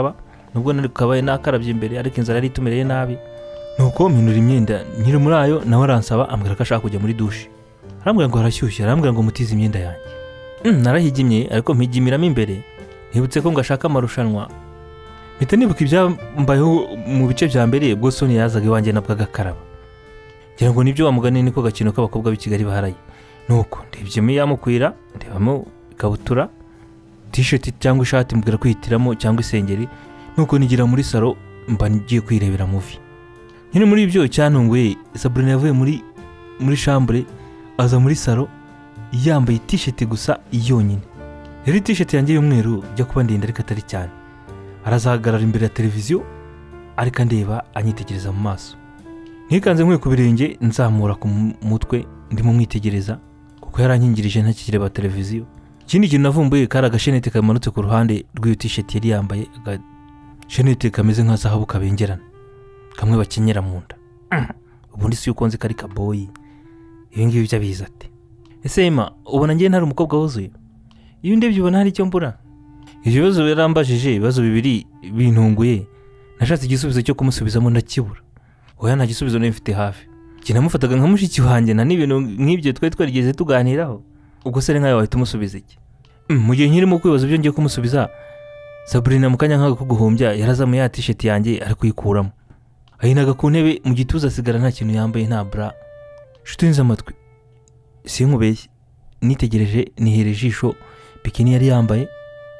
nubwo nari kabaye nakarabye imbere ariko inzara yari itumereye nabi. Nuko mpinura imyenda nkiri muri ayo nawe aransaba ambwira ko ashaka kujya muri douche. Arambwira ngo harashyushye, arambwira ngo mutize imyenda yanjye. Narahigimye ariko mpigimiramo imbere. Nibutse ko ngashaka amarushanwa. Mpita nibuka ibyambayeho mu bice bya mbere ubwo Sonia yazaga iwanjye nabwo agakaraba. Ngira ngo nibyo wamugane niko gakino k'abakobwa b'i Kigali baharaye. Nuko ndebye yamukwira, ndebamo ikabutura, t-shirt cyangwa ishati mbwira kwihitiramo cyangwa isengeri. Nuko nigira muri salo mba ngiye kwirebera movie. Nyine muri ibyo cyantunguye Sabrina yavuye muri chambre aza muri salo yambaye t-shirt gusa yonyine. Yari t-shirt yanjye y'umweru jya kuba ndende ariko atari cyane. Arazahagarara imbere ya televiziyo ariko ndeba anyitegereza mu maso. Nikanze nkwe ku birenge nzamura ku mutwe ndimo mwitegereza kuko yarankingirije ntakireba televiziyo. Ikindi kintu navumbuye kari agashenete kamanutse ku ruhande rw'iyo t-shirt yari yambaye, agashenete kameze nka zahabu kabengerana kamwe bakenyera mu nda. Ubundi si uko nzi kari kaboyi. Ibi ngibi byabiza ati ese Emma ubona ngiye ntari umukobwa wuzuye? Iyo ndebye ubona hari icyo mbura? Ibyo bibazo yarambajije ibibazo bibiri bintunguye. Nashatse igisubizo cyo kumusubizamo ndakibura. Oya nta gisubizo nari mfite hafi. Kinamufataga nka mushiki wanjye na n'ibintu nk'ibyo twarigeze tuganiraho. Ubwo se nkayo wahita umusubiza iki? Mu gihe nkirimo kwibaza ibyo ngiye kumusubiza, Sabrina mu kanya nk'ako kuguhumbya yarazamuye ya t-shirt yanjye ari kuyikuramo. Ahinaga ku ntebe mu gituza asigara nta kintu yambaye, nta bra. Nshuti nzi amatwi sinkubeshye, nitegereje nihere ijisho bikini yari yambaye,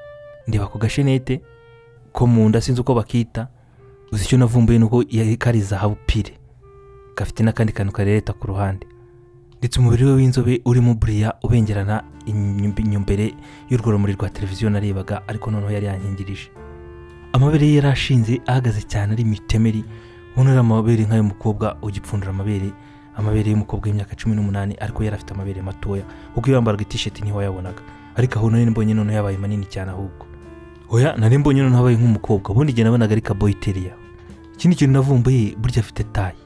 ndeba ku gashenete ko mu nda sinzi uko bakita. Uzi icyo navumbuye nuko yari kari zahabu pire, gafite n'akandi kantu karereta ku ruhande, ndetse umubiri we w'inzobe urimo buriya ubengerana inyumbere y'urwo rumuri rwa televiziyo narebaga, ariko noneho yari yankingirije. Amabere ye yarashinze ahagaze cyane ari mitemeri, ubona ari amabere nk'ay'umukobwa ugipfundura amabere y'umukobwa w'imyaka 18 ariko yari afite amabere matoya kuko yambaraga t-shirt niho yabonaga, ariko aho nari mbonye noneho yabaye manini cyane ahubwo. Oya nari mbonye noneho habaye nk'umukobwa, ubundi nge nabonaga ari kaboyiteria. Ikindi kintu navumbuye burya afite tayi.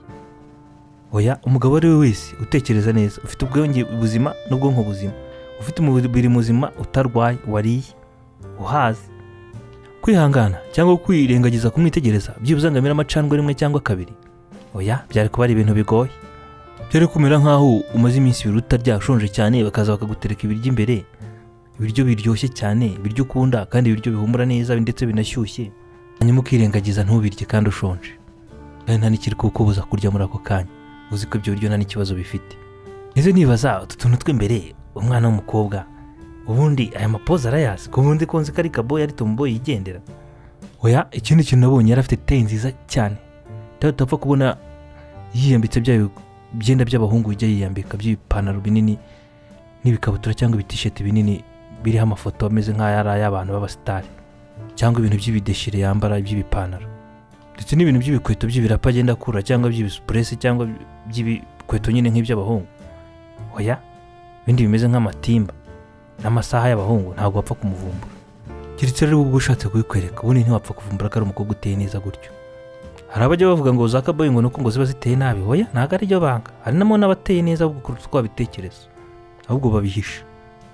Oya umugabo ari we wese utekereza neza, ufite ubwenge buzima n'ubwonko buzima, ufite umubiri muzima utarwaye, wariye, uhaze, kwihangana cyangwa kwirengagiza kumwitegereza byibuze ngamira amacandwe rimwe cyangwa kabiri. Oya byari kuba ari ibintu bigoye. Byari kumera nkaho umaze iminsi biruta ryashonje cyane bakaza bakagutereka ibiryo imbere, ibiryo biryoshye cyane, ibiryo ukunda kandi ibiryo bihumura neza ndetse binashyushye, hanyuma ukirengagiza ntubirye kandi ushonje. Kandi nta n'ikiri kukubuza kurya muri ako kanya, uzi ko ibyo biryo nta n'ikibazo bifite. Nize nibaza utu tuntu tw'imbere umwana w'umukobwa, ubundi aya mapoza arayazi ko ubundi konzi kari kaboyi ari tomboyi yigendera. Oya ikindi kintu nabonye yari afite tayi nziza cyane, utapfa kubona yiyambitse byayo byenda by'abahungu bijya yiyambika by'ipantaro binini n'ibikabutura cyangwa ibitisheti binini biriho amafoto ameze nk'ayari ay'abantu b'abasitari, cyangwa ibintu by'ibideshire yambara by'ibipantaro, ndetse n'ibintu by'ibikweto by'ibirapa agenda akura cyangwa by'ibisupuresi cyangwa by'ibikweto nyine nk'iby'abahungu. Oya ibindi bimeze nk'amatimba n'amasaha y'abahungu ntabwo wapfa kumuvumbura, keretse rero ubwo ushatse kubikwereka, ubundi ntiwapfa kuvumbura ko ari umukobwa uteye neza gutyo. Hari abajya bavuga ngo za kaboyi ngo nuko ngo ziba ziteye nabi. Oya ntabwo ari byo banga, hari namo n'abateye neza ahubwo kuruta uko babitekereza, ahubwo babihisha.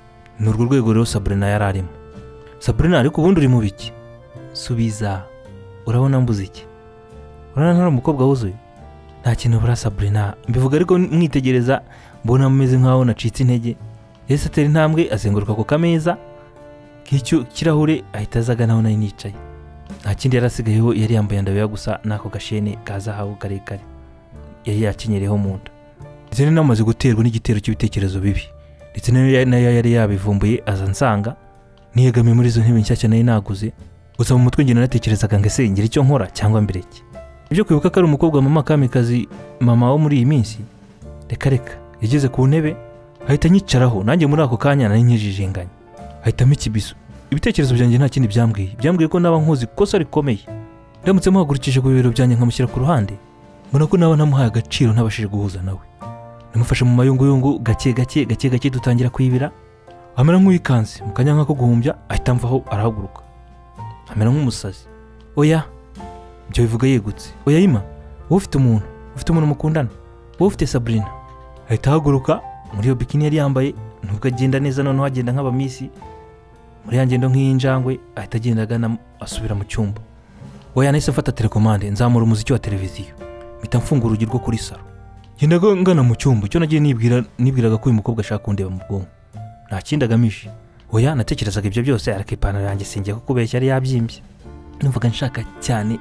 Ni urwo rwego rero Sabrina yari arimo. Sabrina ariko ubundi uri mu biki? Subiza, urabona mbuze iki? Urabona ntari umukobwa wuzuye? Nta kintu bura Sabrina, mbivuga ariko mwitegereza mbona ameze nkaho nacitse intege. Yese atera intambwe azenguruka ku kameza k'icyo kirahure ahita azaga naho nari nicaye. Nta kindi yarasigayeho, yari yambaye ndabeya gusa n'ako gashene ka zahabu karekare yari yakinyereho mu nda. Ndetse namaze guterwa n'igitero cy'ibitekerezo bibi, ndetse nayo yari yabivumbuye aza nsanga niyegamiye muri izo ntebe nshyashya nari naguze. Gusa mu mutwe ngena natekerezaga ngo ese ngira icyo nkora cyangwa mbireke. Ibyo kwibuka ko ari umukobwa mama kamikazi, mama wo muri iyi minsi, reka yageze ku ntebe ahita nyicaraho, nanjye muri ako kanya nari nkijijinganye, ahitamo ikibizo. Ibitekerezo byanjye nta kindi byambwiye ko naba nkoze ikosa rikomeye. Ndamutse muhagurukije ku bibero byanjye nkamushyira ku ruhande, mbona ko naba ntamuhaye agaciro ntabashije guhuza nawe. Namufashe mu mayunguyungu gake dutangira kwibira, amera nk'uwikanze mu kanya nk'ako guhumbya ahita mvaho arahaguruka amera nk'umusazi. Oya ibyo bivuga yegutse. Oya Ima, wowe ufite umuntu mukundana, wowe ufite Sabrina. Ahita ahaguruka muri iyo bikini yari yambaye, nubwo agenda neza noneho agenda nk'abamisi muri yangendo nk'injangwe, ahita agenda agana asubira mu cyumba. oya nahise mfata telekomande nzamura umuziki wa televiziyo mpita mfungura urugi rwo kuri salo ngendaga ngana mu cyumba cyo nagiye nibwiraga ko uyu mukobwa ashaka kundeba mu bwonko nta kindi agamije oya natekerezaga ibyo byose ariko ipantaro yanjye singiye kukubeshya yari yabyimbye numvaga nshaka cyane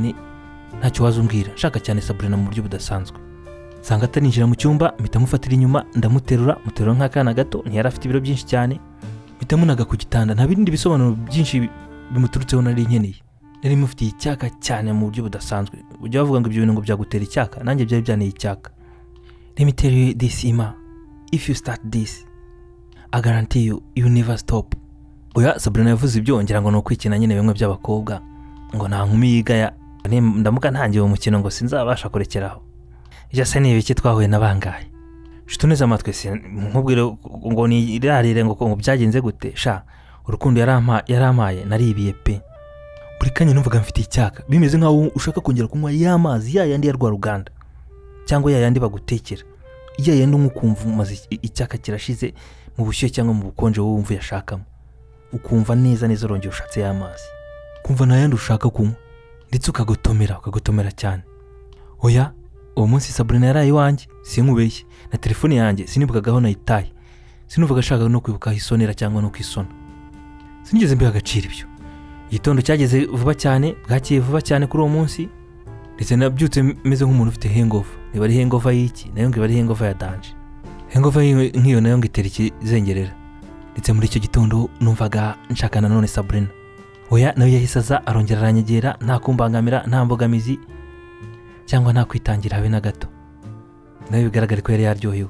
ntacyo wazumbwira nshaka cyane Sabrina mu buryo budasanzwe sanga ataninjira mu cyumba mpita mufatira inyuma ndamuterura nk'akana gato ntiyari afite ibiro byinshi cyane mpita munaga ku gitanda nta bindi bisobanuro byinshi bimuturutseho nari nkeneye nari mufitiye icyaka cyane mu buryo budasanzwe ujya bavuga ngo ibyo bintu ngo byagutera icyaka nanjye byari byanteye icyaka. Let me tell you this, Ima, if you start this I guarantee you never stop. Oya Sabrina yavuze ibyo ngira ngo no kwikina nyine bimwe by'abakobwa ngo nta nkumi yigaya ndamuka ntangiye uwo mukino ngo sinzabasha kurekeraho ijya se ni ibiki twahuye nabangaye shituneze amatwe nkubwire ngo ni irarire ngo byagenze gute sha urukundo yarampaye naribiye pe buri kanya numvaga mfite icyaka bimeze nkaho ushaka kongera kunywa y'amazi yandi ya rwa ruganda cyangwa yandi bagutekera yandi nk'ukumva umaze icyaka kirashize mu bushyuhe cyangwa mu bukonje wowe wumva yashakamo ukumva neza urongera ushatse y'amazi kumva nayandi ushaka kunywa ndetse ukagotomera cyane. Oya uwo munsi Sabrina yaraye iwanjye sinkubeshye na telefone yanjye sinibwagaho nayitaye sinuvuga ashaka no kwibuka isonera cyangwa no kwisona sinigeze mbiha agaciro ibyo. Igitondo cyageze vuba cyane bwakiye vuba cyane kuri uwo munsi ndetse nabyutse meze nk'umuntu ufite hangover niba ari hangover y'iki nayo ngo ari hangover ya danger hangover nk'iyo nayo ngo itera ikizengerera ndetse muri icyo gitondo numvaga nshaka nanone Sabrina. Oya nawe yahise aza arongera aranyegera nta kumbangamira nta mbogamizi cyangwa nta kwitangira habe na gato nawe bigaragara ko yari yaryohewe.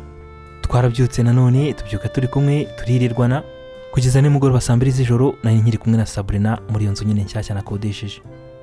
Twarabyutse nanone tubyuka turi kumwe turirirwana kugeza nimugoroba saa 2 z'ijoro nari nkiri kumwe na Sabrina muri iyo nzu nyine nshyashya nakodesheje.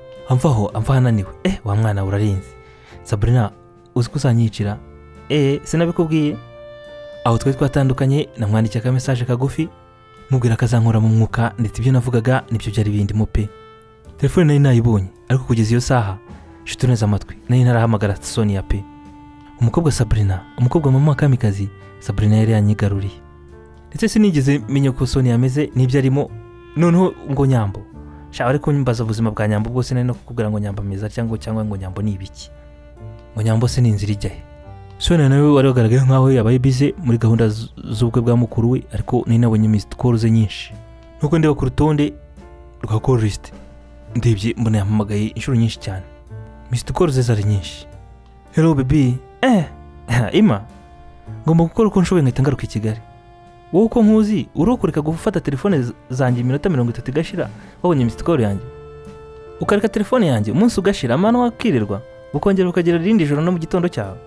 Amva hananiwe wa mwana urarinze Sabrina uzi ko uzanyicira sinabikubwiye. Aho twatandukanye namwandikiye ka message kagufi mubwira kazankora mu mwuka ndetse ibyo navugaga nibyo byari bindi mupe. Telefone nari nayibonye ariko kugeza iyo saha shituneza amatwi nari narahamagara Sonia pe umukobwa Sabrina umukobwa mama Kamikazi Sabrina yari yanyigaruriye ndetse sinigeze menya ko Sonia ameze nibyo arimo noneho ngo Nyambo sha ariko nyimbaza ubuzima bwa Nyambo bwose nari no kukubwira ngo Nyambo ameza cyangwa ngo Nyambo ni ibiki ngo Nyambo se ninzira ijyahe. Sonia nawe wari wagaragaye nkaho yabaye bize muri gahunda z'ubukwe bwa mukuru we ariko ni nabonye missed calls nyinshi nuko ndeba ku rutonde rwa call list ndebye mbona yampamagaye inshuro nyinshi cyane missed calls zari nyinshi. Hello baby Ima ngomba gukora uko nshoboye nkahita ngaruka i Kigali wowe uko nkuzi urokoreka gufata telefone zanjye iminota 30 igashira wabonye missed call yanjye ukareka telefone yanjye umunsi ugashira amano wakirirwa ukongera ukagira irindi joro no mu gitondo cyawe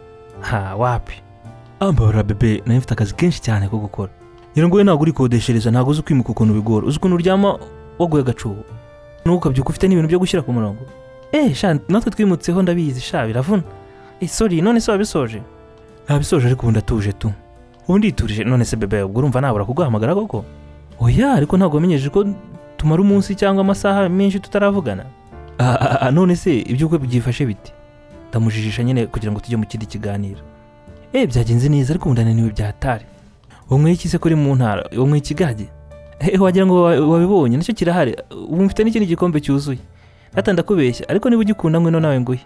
wapi ambara bebe nayo mfite akazi kenshi cyane ko gukora ngira ngo we ntabwo uri kodeshereza ntabwo uzi kwimuka ukuntu bigora uzi ukuntu uryama waguye agacuho nuko ukabyuka ufite n'ibintu byo gushyira ku murongo sha natwe twimutseho ndabizi sha biravuna sorry none se wabisoje nabisoje ariko ubu ndatuje tu ubu nditurije none se bebe ubwo urumva nabura kuguhamagara koko. Oya ariko ntabwo wamenyeje ko tumara umunsi cyangwa amasaha menshi tutaravugana none se ibyo ukwe byifashe biti ndamujijisha nyine kugira ngo tujye mu kindi kiganiro. Byagenze neza ariko undananiwe byatari umwe ikise kuri mu ntara umwe ikigage wagira ngo wabibonye nacyo kirahari ubu mfite n'ikindi gikombe cyuzuye natanda kubeshya ariko niba ugikunda mwe no nawe nguye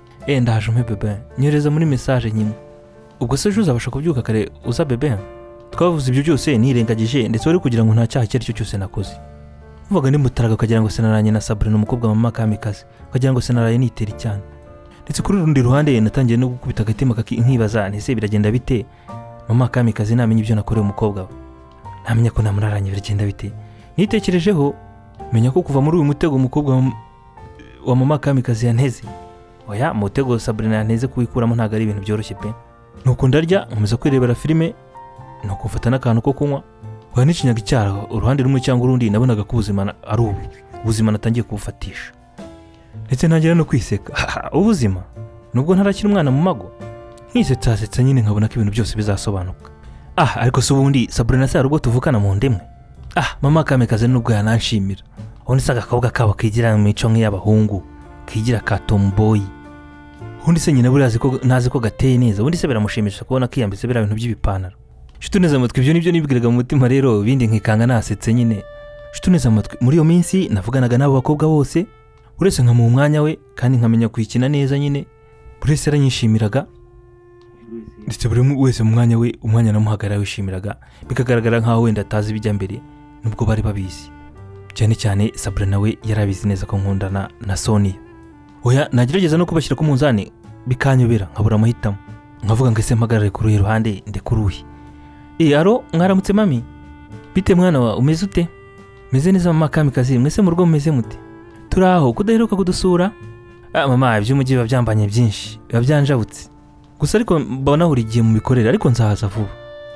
ndaje umpe bebe nyoreza muri message nyine ubwo se uzabasha kubyuka kare uza bebe twavuze ibyo byose nirengagije ndetse wari kugira ngo nta cyaha cyari cyo cyose nakoze uvuga ndi mutaraga ukagira ngo senaranye na Sabrina umukobwa mama Kamikazi ukagira ngo senaraye niteri cyane ndetse kuri rundi ruhande natangiye no gukubita agatima nkibaza ntese biragenda bite mama Kamikazi namenye ibyo nakoreye umukobwa we namenye ko namuraranye biragenda bite nitekerejeho menya ko kuva muri uyu mutego umukobwa wa mama Kamikazi yanteze. Oya mutego Sabrina yanteze kuwikuramo ntago ari ibintu byoroshye pe nuko ndarya nkomeza kwirebera filime nuko mfata n'akantu ko kunywa wanicinyaga icyaro uruhande rumwe cyangwa urundi nabonaga ko ubuzima ari ubuzima natangiye kubufatisha ndetse ntangira no kwiseka ubuzima nubwo ntarakira umwana mu mago nkisetsa nyine nkabona ko ibintu byose bizasobanuka. Ariko se ubundi Sabrina se arubwo tuvukana mu ndemwe mama Kamikazi nubwo yananshimira ubundi se agakobwa kabo kigira mu mico nk'iy'abahungu kigira ka tomboy ubundi se nyine buriya nazi ko gateye neza ubundi se biramushimisha kubona kiyambitse bira bintu by'ibipantaro shituneza amatwi ibyo nibyo nibwiraga mu mutima rero bindi nkikanga nasetse nyine shituneza amatwi muri iyo minsi navuganaga n'abo bakobwa bose uretse nka mu mwanya we kandi nkamenya kuyikina neza nyine buri wese yaranyishimiraga ndetse buri wese mu mwanya we umwanya namuhagarara wishimiraga bikagaragara nkaho wenda atazi bijya mbere nubwo bari babizi cyane cyane Sabrina we yarabizi neza ko nkundana na Sonia. Oya nagerageza no kubashyira ku munzani bikanyobera nkabura amahitamo nkavuga ngo ese mpagarare ku ruhe ruhande ndekuruhi. Aro mwaramutse mami, bite mwana wa umeze ute? Meze neza mama Kamikazi, mwese mu rugo mumeze mute? Turaho kudaheruka kudusura? Mama iby'umujyi babyambanye byinshi babyanjabutse gusa ariko mbona hurigiye mu mikorere ariko nzahaza vuba.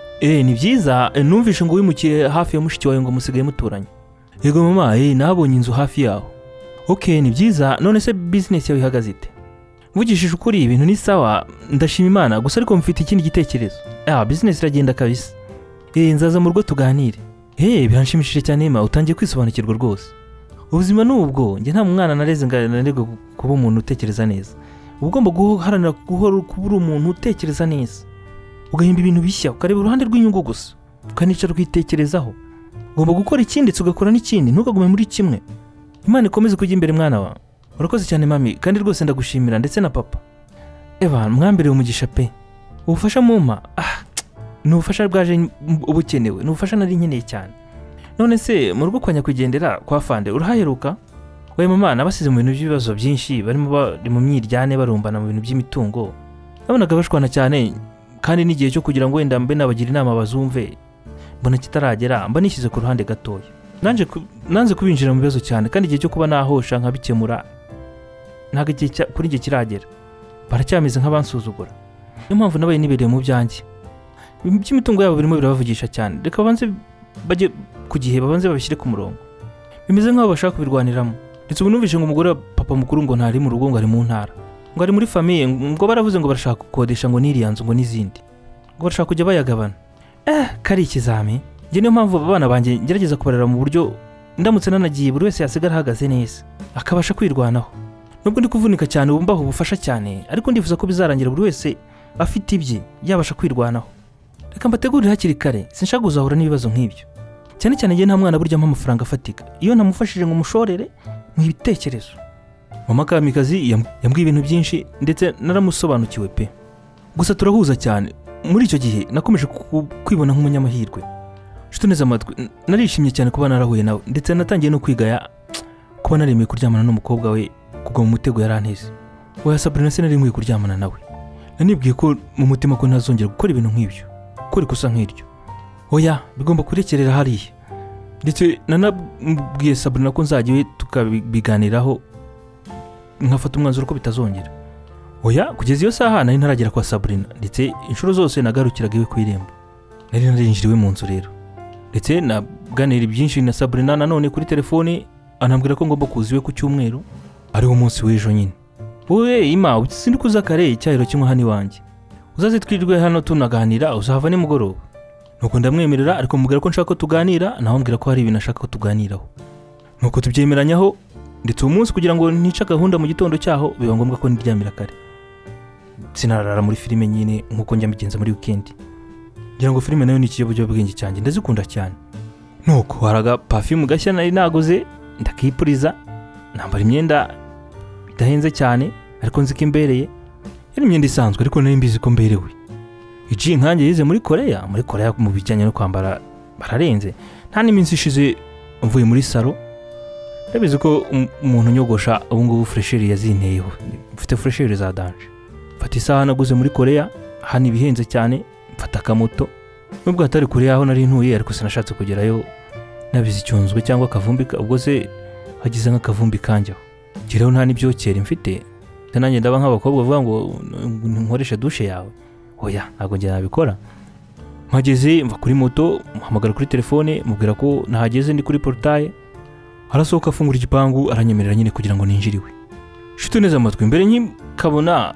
Ni byiza numvishe ngo wimukiye hafi ya mushiki wawe ngo musigaye muturanye. Yego mama nabonye inzu hafi yaho. Okay ni byiza none se business yawe ihagaze ite? Mvugishije ukuri ibintu ni sawa ndashima Imana gusa ariko mfite ikindi gitekerezo. Business iragenda kabisa. Nzaza mu rugo tuganire. Biranshimishije cyane ma utangiye kwisobanukirwa rwose. Ubuzima nubwo nge nta mwana nareze ngarego kuba umuntu utekereza neza. Ugomba guharanira guhora kubura umuntu utekereza neza. Ugahimba ibintu bishya ukareba uruhande rw'inyungu gusa. Ukanicara kwitekerezaho. Ugomba gukora ikindi tugakora n'ikindi ntukagume muri kimwe. Imana ikomeze kujya imbere mwana wa. Urakoze cyane mami kandi rwose ndagushimira ndetse na papa. Mwambere umugisha pe. Ubufasha muma n'ubufasha bwaje ubukenewe n'ubufasha nari nkeneye cyane. None se mu rugo kwa nyakwigendera kwa Fande urahaheruka? We mama nabasize mu bintu by'ibibazo byinshi barimo bari mu myiryane barumbana mu bintu by'imitungo. Nabonaga bashwana cyane kandi n'igihe cyo kugira ngo wenda mbe nabagira inama bazumve mbona kitaragera mba nishyize ku ruhande gatoya. Nanze kubinjira mu bibazo cyane kandi igihe cyo kuba nahosha nkabikemura ntago igihe kuri nge kiragera. Baracyameze nk'abansuzugura. Niyo mpamvu nabaye nibereye mu byanjye. By'imitungo yabo birimo birabavugisha cyane. Reka banze bajye ku gihe babanze babishyire ku murongo. Bimeze nk'aho bashaka kubirwaniramo. Ndetse ubunumvishe ngo umugore papa mukuru ngo ntari mu rugo ngo ari mu ntara. Ngo ari muri famille ngo baravuze ngo barashaka gukodesha ngo niriyanzu ngo n'izindi. Ngo barashaka kujya bayagabana. Kari ikizami. Nge niyo mpamvu abana banjye ngerageza kubarera mu buryo ndamutse nanagiye buri wese yasigara ahagaze neza akabasha kwirwanaho. Nubwo ndi kuvunika cyane ubumbaho ubufasha cyane ariko ndifuza ko bizarangira buri wese afite ibye yabasha kwirwanaho. Reka mbategurire hakiri kare sinshaka kuzahura n'ibibazo nk'ibyo. Cyane cyane nge nta mwana burya mpa amafaranga afatika. Iyo namufashije ngo mushorere mu ibitekerezo. Mama Kamikazi yambwiye ibintu byinshi ndetse naramusobanukiwe pe. Gusa turahuza cyane. Muri icyo gihe nakomeje kwibona nk'umunyamahirwe. Nshuti neza amatwi narishimye cyane kuba narahuye nawe ndetse natangiye no kwigaya kuba naremeye kuryamana n'umukobwa we kugwa mu mutego yaranteze. Oya Sabrina se nari nkwiye kuryamana nawe. Nanibwiye ko mu mutima ko ntazongera gukora ibintu nk'ibyo. Kuri kusa nk'iryo. Oya bigomba kurekerera hariya. Ndetse nanabwiye Sabrina ko nzagiye tukabiganiraho nkafata umwanzuro ko bitazongera. Oya kugeza iyo saha nari ntaragera kwa Sabrina ndetse inshuro zose nagarukiraga iwe ku irembo. Nari narinjiriwe mu nzu rero. Ndetse naganira byinshi na Sabrina nanone kuri telefone anambwira ko ngomba kuza iwe ku cyumweru ariho umunsi w'ejo nyine. Wowe ima sindi kuza kare icyahiro kimwe hani wanjye. Uzaze twirirwe hano tunaganira uzahava ni mugoroba. Nuko ndamwemerera ariko mubwira ko nshaka ko tuganira naho mbwira ko hari ibintu ashaka ko tuganiraho. Nuko tubyemeranyaho ndetse umunsi kugira ngo nica gahunda mu gitondo cyaho biba ngombwa ko ndiryamira kare. Sinarara muri filime nyine nkuko njya mbigenza muri weekend. Ngira ngo filime nayo ni ikiyobyabwenge cyanjye ndazikunda cyane. Nuko haraga perfume gashya nari naguze ndakipuriza nambara imyenda idahenze cyane ariko nzi ko imbereye. Yari imyenda isanzwe ariko nari mbizi ko mberewe. Iji nkanjye yize muri Korea mu bijyanye no kwambara bararenze. Nta n'iminsi ishize mvuye muri salo. Ndabizi ko umuntu nyogosha ubu ngubu fresheri yazinteyeho. Mfite fresheri za danje. Mfata isaha naguze muri Korea hano ibihenze cyane mfata akamoto. Nubwo atari Korea aho nari ntuye ariko sinashatse kugerayo nabizi icyunzwe cyangwa akavumbi ubwo se hagize nk'akavumbi kanjyaho. Gireho nta n'ibyokere mfite. Nanjye ndaba nk'abakobwa bavuga ngo nkoresha dushe yawe. Oya ntabwo njye nabikora. Mpageze mva kuri moto muhamagara kuri telefone mubwira ko nahageze ndi kuri portail. Arasohoka afungura igipangu aranyemerera nyine kugira ngo ninjiriwe. Nshuti neza amatwi mbere nkabona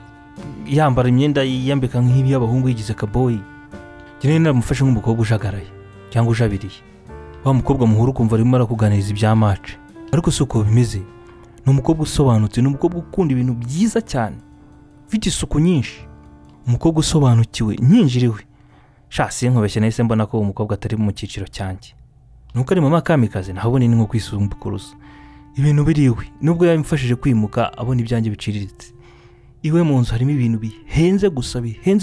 yambara imyenda yambika nk'ibi y'abahungu yigize kaboyi. Njye naramufashe nk'umukobwa ujagaraye cyangwa ujabiriye. Wa mukobwa muhuru kumva arimo arakuganiriza ibya match. Ariko suko bimeze. Ni umukobwa usobanutse, ni umukobwa ukunda ibintu byiza cyane. Ufite isuku nyinshi. Umukobwa usobanukiwe nyinjiriwe. Shasi nkobeshye nahise mbona ko umukobwa atari mu cyiciro cyanjye. Nuko ari mama Kamikazi nahabone ni nko kwisumbukuruza. ibintu biriwe nubwo yamfashije kwimuka abona ibyanjye biciriritse iwe mu nzu harimo ibintu bihenze gusa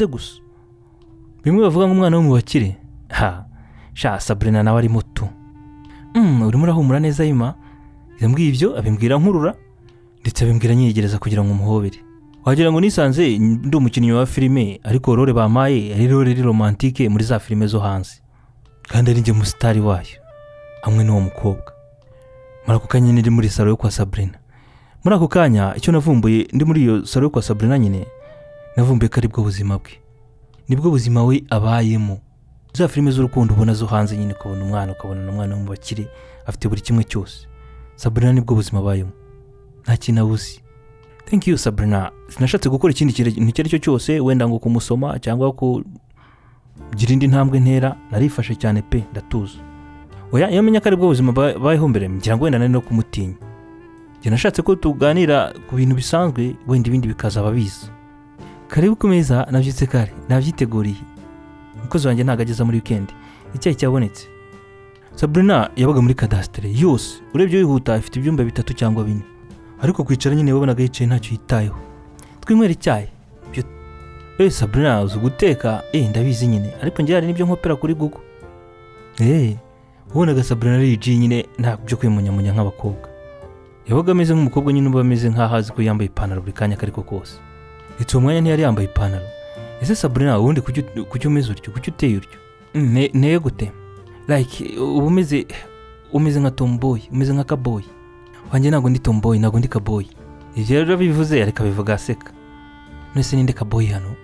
bimwe bavuga nk'umwana wo mu bakire sha Sabrina nawe ari muto urimo urahumura neza Ima yambwiye ibyo abimbwira nkurura ndetse abimbwira nyiyegereza kugira ngo umuhobere wagira ngo nisanze ndi umukinnyi wa filime ariko role bamaye ari role romantique muri za filime zo hanze kandi ari nje mu star wayo hamwe n'uwo mukobwa muri ako kanya ndi muri salo yo kwa Sabrina muri ako kanya icyo navumbuye ndi muri iyo salo yo kwa Sabrina nyine navumbuye ko ari bwo buzima bwe nibwo buzima we abayemo za filime z'urukundo ubona zo hanze nyine kubona umwana ukabona umwana mu bakire afite buri kimwe cyose Sabrina nibwo buzima abayemo nta kintu abuzi. Thank you Sabrina. Sinashatse gukora ikindi kintu icyo ari cyo cyose wenda ngo kumusoma cyangwa kugira indi ntambwe ntera narifashe cyane pe ndatuza. Oya yamenya ko ari bwo buzima bayeho mbere ngira ngo wenda nari no kumutinya. Njye nashatse ko tuganira ku bintu bisanzwe wenda ibindi bikazaba biza. Karibu ku meza nabyitse kare nabyiteguriye. Umukozi wanjye ntagageza muri weekend. Icyayi cyabonetse. Sabrina yabaga muri cadastre yose urebye wihuta afite ibyumba 3 cyangwa 4. Ariko kwicara nyine wabonaga yicaye ntacyo yitayeho. Twinywera icyayi. Sabrina uzi guteka ndabizi nyine ariko njye hari nibyo nkopera kuri Google. Ubonaga Sabrina ari nyine nta byo kwimunyamunya nk'abakobwa. Yabaga ameze nk'umukobwa nyine uba ameze nk'ahazi ko yambaye ipantaro buri kanya kariko kose. Ndetse umwanya ntiyari yambaye ipantaro. Ese Sabrina ubundi kucyo umeze utyo kucyo uteye utyo. Neye gute? Like umeze nka tomboy, umeze nka kaboy. Wanjye nago ndi tomboy nago ndi kaboy. Ivyo rero bivuze areka bivuga aseka. Nese ninde kaboy hano?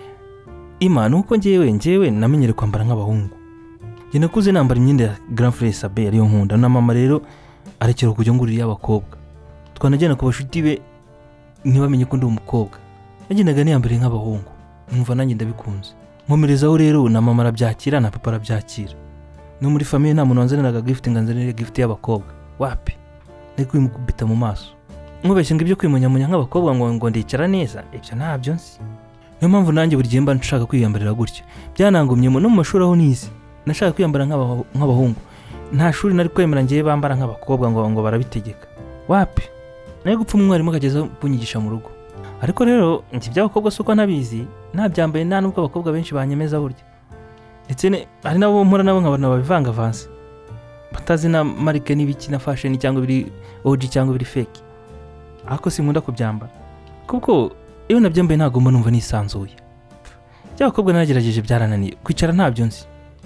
Ima nuko njyewe namenyere kwambara nk'abahungu. Njye nakuze nambara imyenda ya Grand Frère Sabe ariyo nkunda na mama rero arekera kujya ngurira abakobwa. Twanajyana ku bashuti be ntibamenye ko ndi umukobwa. Nagendaga niyambare nk'abahungu. Numva nanjye ndabikunze. Nkomerezaho rero na mama arabyakira na papa arabyakira. No muri famille nta muntu wanzaniraga gift nganzanire gift y'abakobwa. Wapi? Niko imukubita mu maso. Nkubeshye ngo ibyo kwimunyamunya nk'abakobwa ngo ndicara neza. Ibyo ntabyo nsi. Niyo mpamvu nanjye buri gihe mba nshaka kwiyambarira gutya. Byanangumyemo no mu mashuri aho nize. Nashaka kwiyambara nk'abahungu. Nta shuri nari kwemera ngiye bambara nk'abakobwa ngo barabitegeka. Wapi? Naye gupfa umwarimu akageza kunyigisha mu rugo. Ariko rero nti by'abakobwa suko ntabizi, nabyambaye nta nubwo abakobwa benshi banyemeza burya. Ndetse hari nabo mpora nabo nkabana babivanga vanse. Batazi na marike n'ibiki na fashion cyangwa biri OG cyangwa biri fake. Ariko sinkunda kubyambara. Kuko iyo nabyambaye nagomba numva nisanzuye. By'abakobwa nagerageje byarananiye kwicara ntabyo nzi.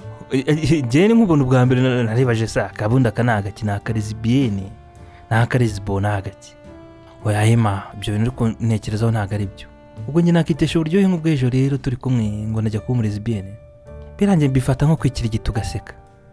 Je ni nk'ubuntu bwa mbere narebaje sa kabunda kanaga kinaka lesbienne naka lesbo nagaki. Oya Hema ibyo bintu ariko ntekerezaho ntago ari byo. Ubwo njye nakitesha uburyohe nk'ubwejo rero turi kumwe ngo najya kuba muri lesbienne. Birangiye mbifata nko kwikira igitugaseka.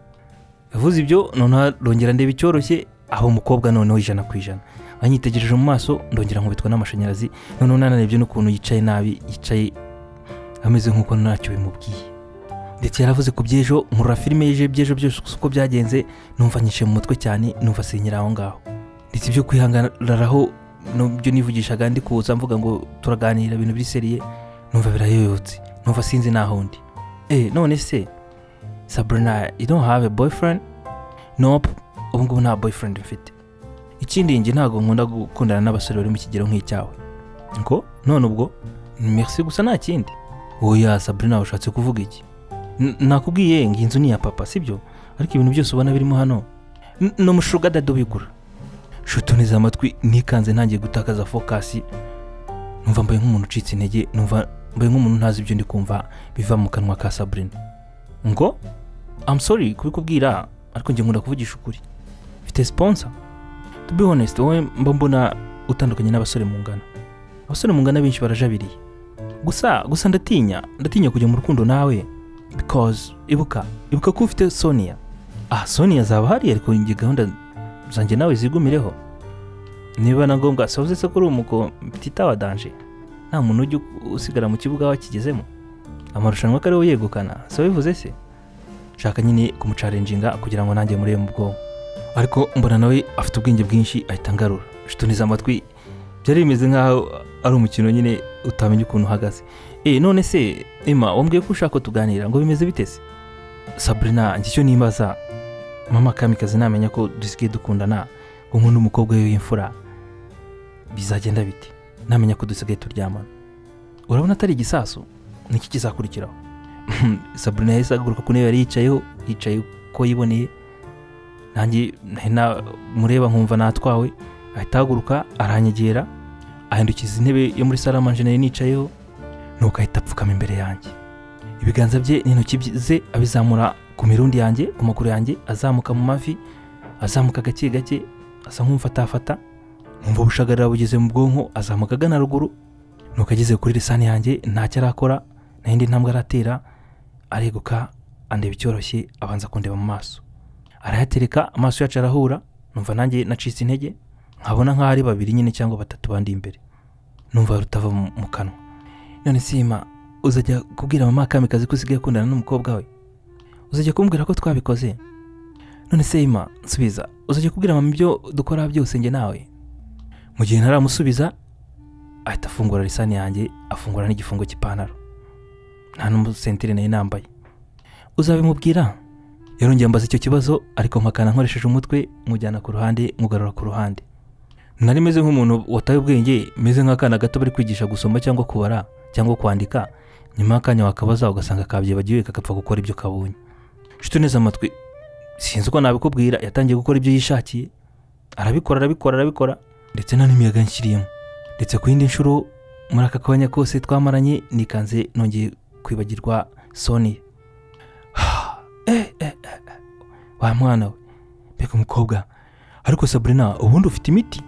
Yavuze ibyo none rongera ndeba icyoroshye aho umukobwa noneho 100%. Anyitegereje mu maso ndongera nkubitwa n'amashanyarazi none narebye n'ukuntu yicaye nabi yicaye ameze nk'uko ntacyo bimubwiye. Ndetse yaravuze ku byejo nkura filime yeje byejo byose uko byagenze numva nyishe mu mutwe cyane numva sinyira aho ngaho. Ndetse ibyo kwihangararaho no byo nivugishaga ndi kuza mvuga ngo turaganira ibintu biri seriye numva birayoyotse numva sinzi naho ndi. None se Sabrina, you don't have a boyfriend? Nope, ubu ngubu nta boyfriend mfite. Ikindi nje ntago nkunda gukundana n'abasore bari mu kigero nk'icyawe. Ngo none ubwo merci gusa nta kindi. Oya Sabrina ushatse kuvuga iki? Nakubwiye nginzu ni ya papa sibyo? Ariko ibintu byose ubona birimo hano no mushuga dado bigura. Shutuniza amatwi nikanze ntangiye gutakaza focus. Numva mbaye nk'umuntu ucitse intege, numva mbaye nk'umuntu ntazi ibyo ndi kumva biva mu kanwa ka Sabrina. Ngo I'm sorry kubikubwira ariko nje nkunda kuvugisha ukuri. Mfite sponsor. To be honest, wowe mbona utandukanye n'abasore mu ngano. Abasore mu ngano benshi barajabiriye. Gusa ndatinya kujya mu rukundo nawe because ibuka ko ufite Sonia. Sonia zaba hari ariko ngi gahunda zanjye nawe zigumireho. Niba na ngombwa savuze se kuri umuko mfite wa danger. Nta muntu ujye usigara mu kibuga wakigezemo. Amarushanwa kare wo yegukana. So bivuze se shaka nyine kumucalenginga kugira ngo nanjye muri mu bwonko. Ariko mbona nawe afite ubwenge bwinshi ahita ngarura. Shutuniza amatwi byari bimeze nkaho ari umukino nyine utamenya ukuntu uhagaze. None se Emma wambwiye ko ushaka tuganira ngo bimeze bitese? Sabrina ngicyo nimbaza mama Kamikazi namenya ko dusigaye dukundana umuntu umukobwa we w'imfura bizagenda biti namenya ko dusigaye turyamana urabona atari igisasu niki kizakurikiraho Sabrina yahise ahaguruka ku ntebe yari yicaye ko yiboneye nanjye mureba nkumva natwawe ahita ahaguruka aranyegera ahindukiza intebe yo muri salle à manger nari nicayeho nuko ahita apfukama imbere yanjye ibiganza bye n'intoki ze abizamura ku mirundi yanjye ku maguru yanjye azamuka mu mavi azamuka gake gake asa nk'umfatafata nkumva ubushagarira bugeze mu bwonko azamuka agana ruguru nuko ageze kuri lisani yanjye ntacyo arakora n'indi ntambwe aratera areguka andeba icyoroshye abanza kundeba mu maso arayatereka amaso yacu arahura numva nanjye nacitse intege nkabona nk'aho ari babiri nyine cyangwa batatu bandi imbere numva rutava mu kanwa none sima uzajya kubwira mama Kamikazi ko usigaye akundana n'umukobwa we uzajya kumbwira ko twabikoze none sima nsubiza uzajya kubwira mama ibyo dukora byose nge nawe mu gihe ntaramusubiza ahita afungura lisani yanjye afungura n'igifungo cy'ipantaro nta n'umusentire nayo nambaye uzabimubwira yarongeye ambaza icyo kibazo ariko mpakana nkoresheje umutwe mujyana ku ruhande mugarura ku ruhande nari meze nk'umuntu wataye ubwenge meze nk'akana gato bari kwigisha gusoma cyangwa kubara cyangwa kwandika nyuma y'akanya wakabaza ugasanga kabyibagiwe kakapfa gukora ibyo kabonye nshuti neza amatwi sinzi uko nabikubwira yatangiye gukora ibyo yishakiye arabikora ndetse nta n'imiyaga nshyiriyemo ndetse ku yindi nshuro muri aka kanya kose twamaranye nikanze nongeye kwibagirwa Sonia wa mwana we mbega umukobwa ariko Sabrina ubundi ufite imiti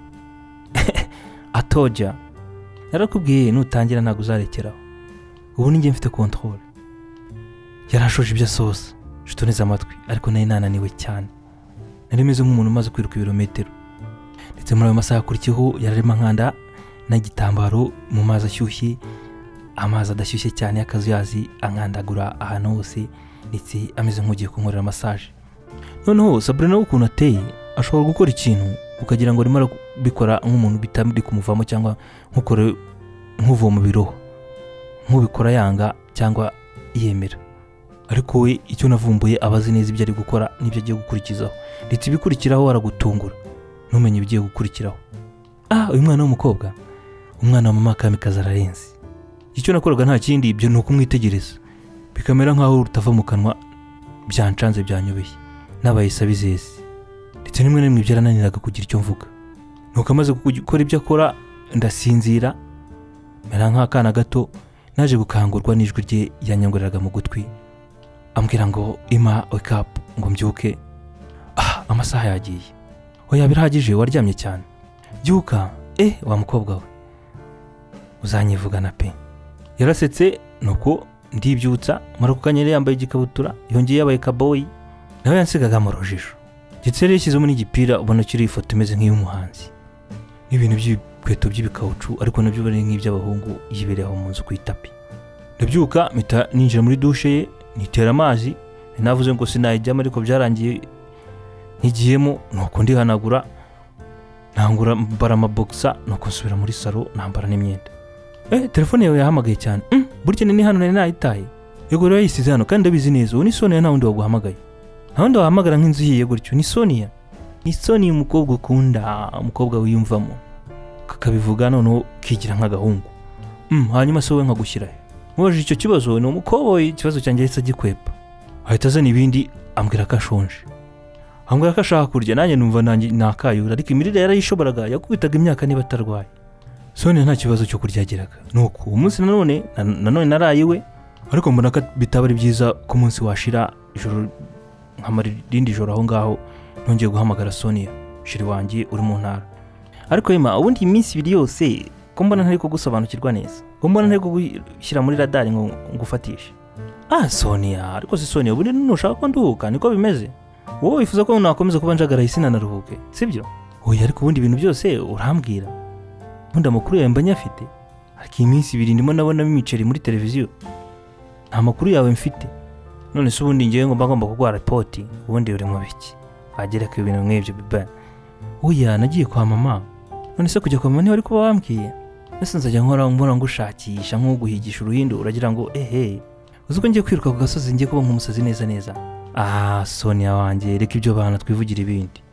atoja yarakubwiye nutangira ntabwo uzarekeraho ubu ninjye mfite control yarashoje ibyo asoza nshuti neza amatwi ariko nari nananiwe cyane nari meze nk'umuntu umaze kwiruka ibirometero ndetse muri ayo masaha akurikiyeho yararema nkanda n'igitambaro mu mazi ashyushye amazi adashyushye cyane y'akazuyazi ankandagura ahantu hose ndetse ameze nk'ugiye kunkorera massage noneho Sabrina ukuntu ateye ashobora gukora ikintu ukagira ngo arimo bikora nk'umuntu bitari kumuvamo cyangwa nk'uvoma biroho nk'ubikora yanga cyangwa yemera ariko we icyo navumbuye abazi neza ibyo ari gukora n'ibyo agiye gukurikizaho ndetse ibikurikiraho aragutungura ntumenye ibigiye gukurikiraho uyu mwana w'umukobwa umwana wa mama Kamikazi ararenze icyo nakoraga nta kindi ibyo ni ukumwitegereza bikamera nk'aho rutava mu kanwa byancanze byanyobeye n'abayisa bizeze ndetse rimwe na rimwe byarananiraga kugira icyo mvuga nuko amaze gukora ibyo akora ndasinzira mera nk'akana gato naje gukangurwa n'ijwi rye yanyongoreraga mu gutwi ambwira ngo ima wake up ngo mbyuke amasaha yagiye oya birahagije waryamye cyane byuka wa mukobwa we uzanyivugana pe yarasetse nuko ndibyutsa marakukanyere yambaye igikabutura yongeye yabaye kaboyi nawe yansigaga mu rujijo ndetse yashyizemo n'igipira ubona kiri ifoto imeze nk'iy'umuhanzi n'ibintu by'ibikweto by'ibikawucu ariko nabyo bari nk'iby'abahungu yibereyeho mu nzu ku itapi ndabyuka mpita ninjira muri dushe ye nitera amazi navuze ngo sinayijyamo ariko byarangiye nkigiyemo nuko ndihanagura ntangura mbara amabogisa nuko nsubira muri salo nambara n'imyenda telefone yawe yahamagaye cyane burya ni hano nari nayitaye yego rero yisize hano kandi ndabizi neza uwo ni Sonia nta wundi waguhamagaye nta wundi wahamagara nk'inzu yiye gutyo ni Sonia umukobwa ukunda umukobwa wiyumvamo kakabivuga noneho kigira nk'agahungu hanyuma se wowe nkagushyira he mubajije icyo kibazo ni umukoboyi ikibazo cyanjye yahise agikwepa ahita azana ibindi ambwira ko ashonje ambwira ko ashaka kurya nanjye numva nanjye nakayura ariko imirire yarayishoboraga yakubitaga imyaka niba atarwaye Sonia nta kibazo cyo kurya yagiraga nuko umunsi nanone naraye iwe ariko mbona ko bitaba ari byiza ko umunsi washira ijoro nkamara irindi joro aho ngaho nongeye guhamagara Sonia shiri wanjye uri mu ntara ariko yema ubundi iminsi ibiri yose ko mbona ntari kugusobanukirwa neza ko mbona ntari kugushyira muri radari ngo ngufatishe Sonia ariko si Sonia ubundi nushaka ko nduhuka niko bimeze wowe wifuza ko nakomeza kuba njagara isina naruhuke sibyo oya ariko ubundi ibintu byose urambwira ubundi amakuru yawe mbanye afite ariko iminsi ibiri ndimo nabonamo imiceri muri televiziyo nta makuru yawe mfite none se ubundi ngewe ngo mbagomba kugwa report ubundi uri mu biki agera ku ibintu nk'ibyo biba oya nagiye kwa mama none se kujya kwa mama niba ari kuba wambwiye ese nzajya nkora ngushakisha nk'uguhigisha uruhindo uragira ngo uzi ko ngiye kwiruka ku gasozi ngiye kuba nk'umusazi neza Sonia wanjye reka ibyo bana twivugira ibindi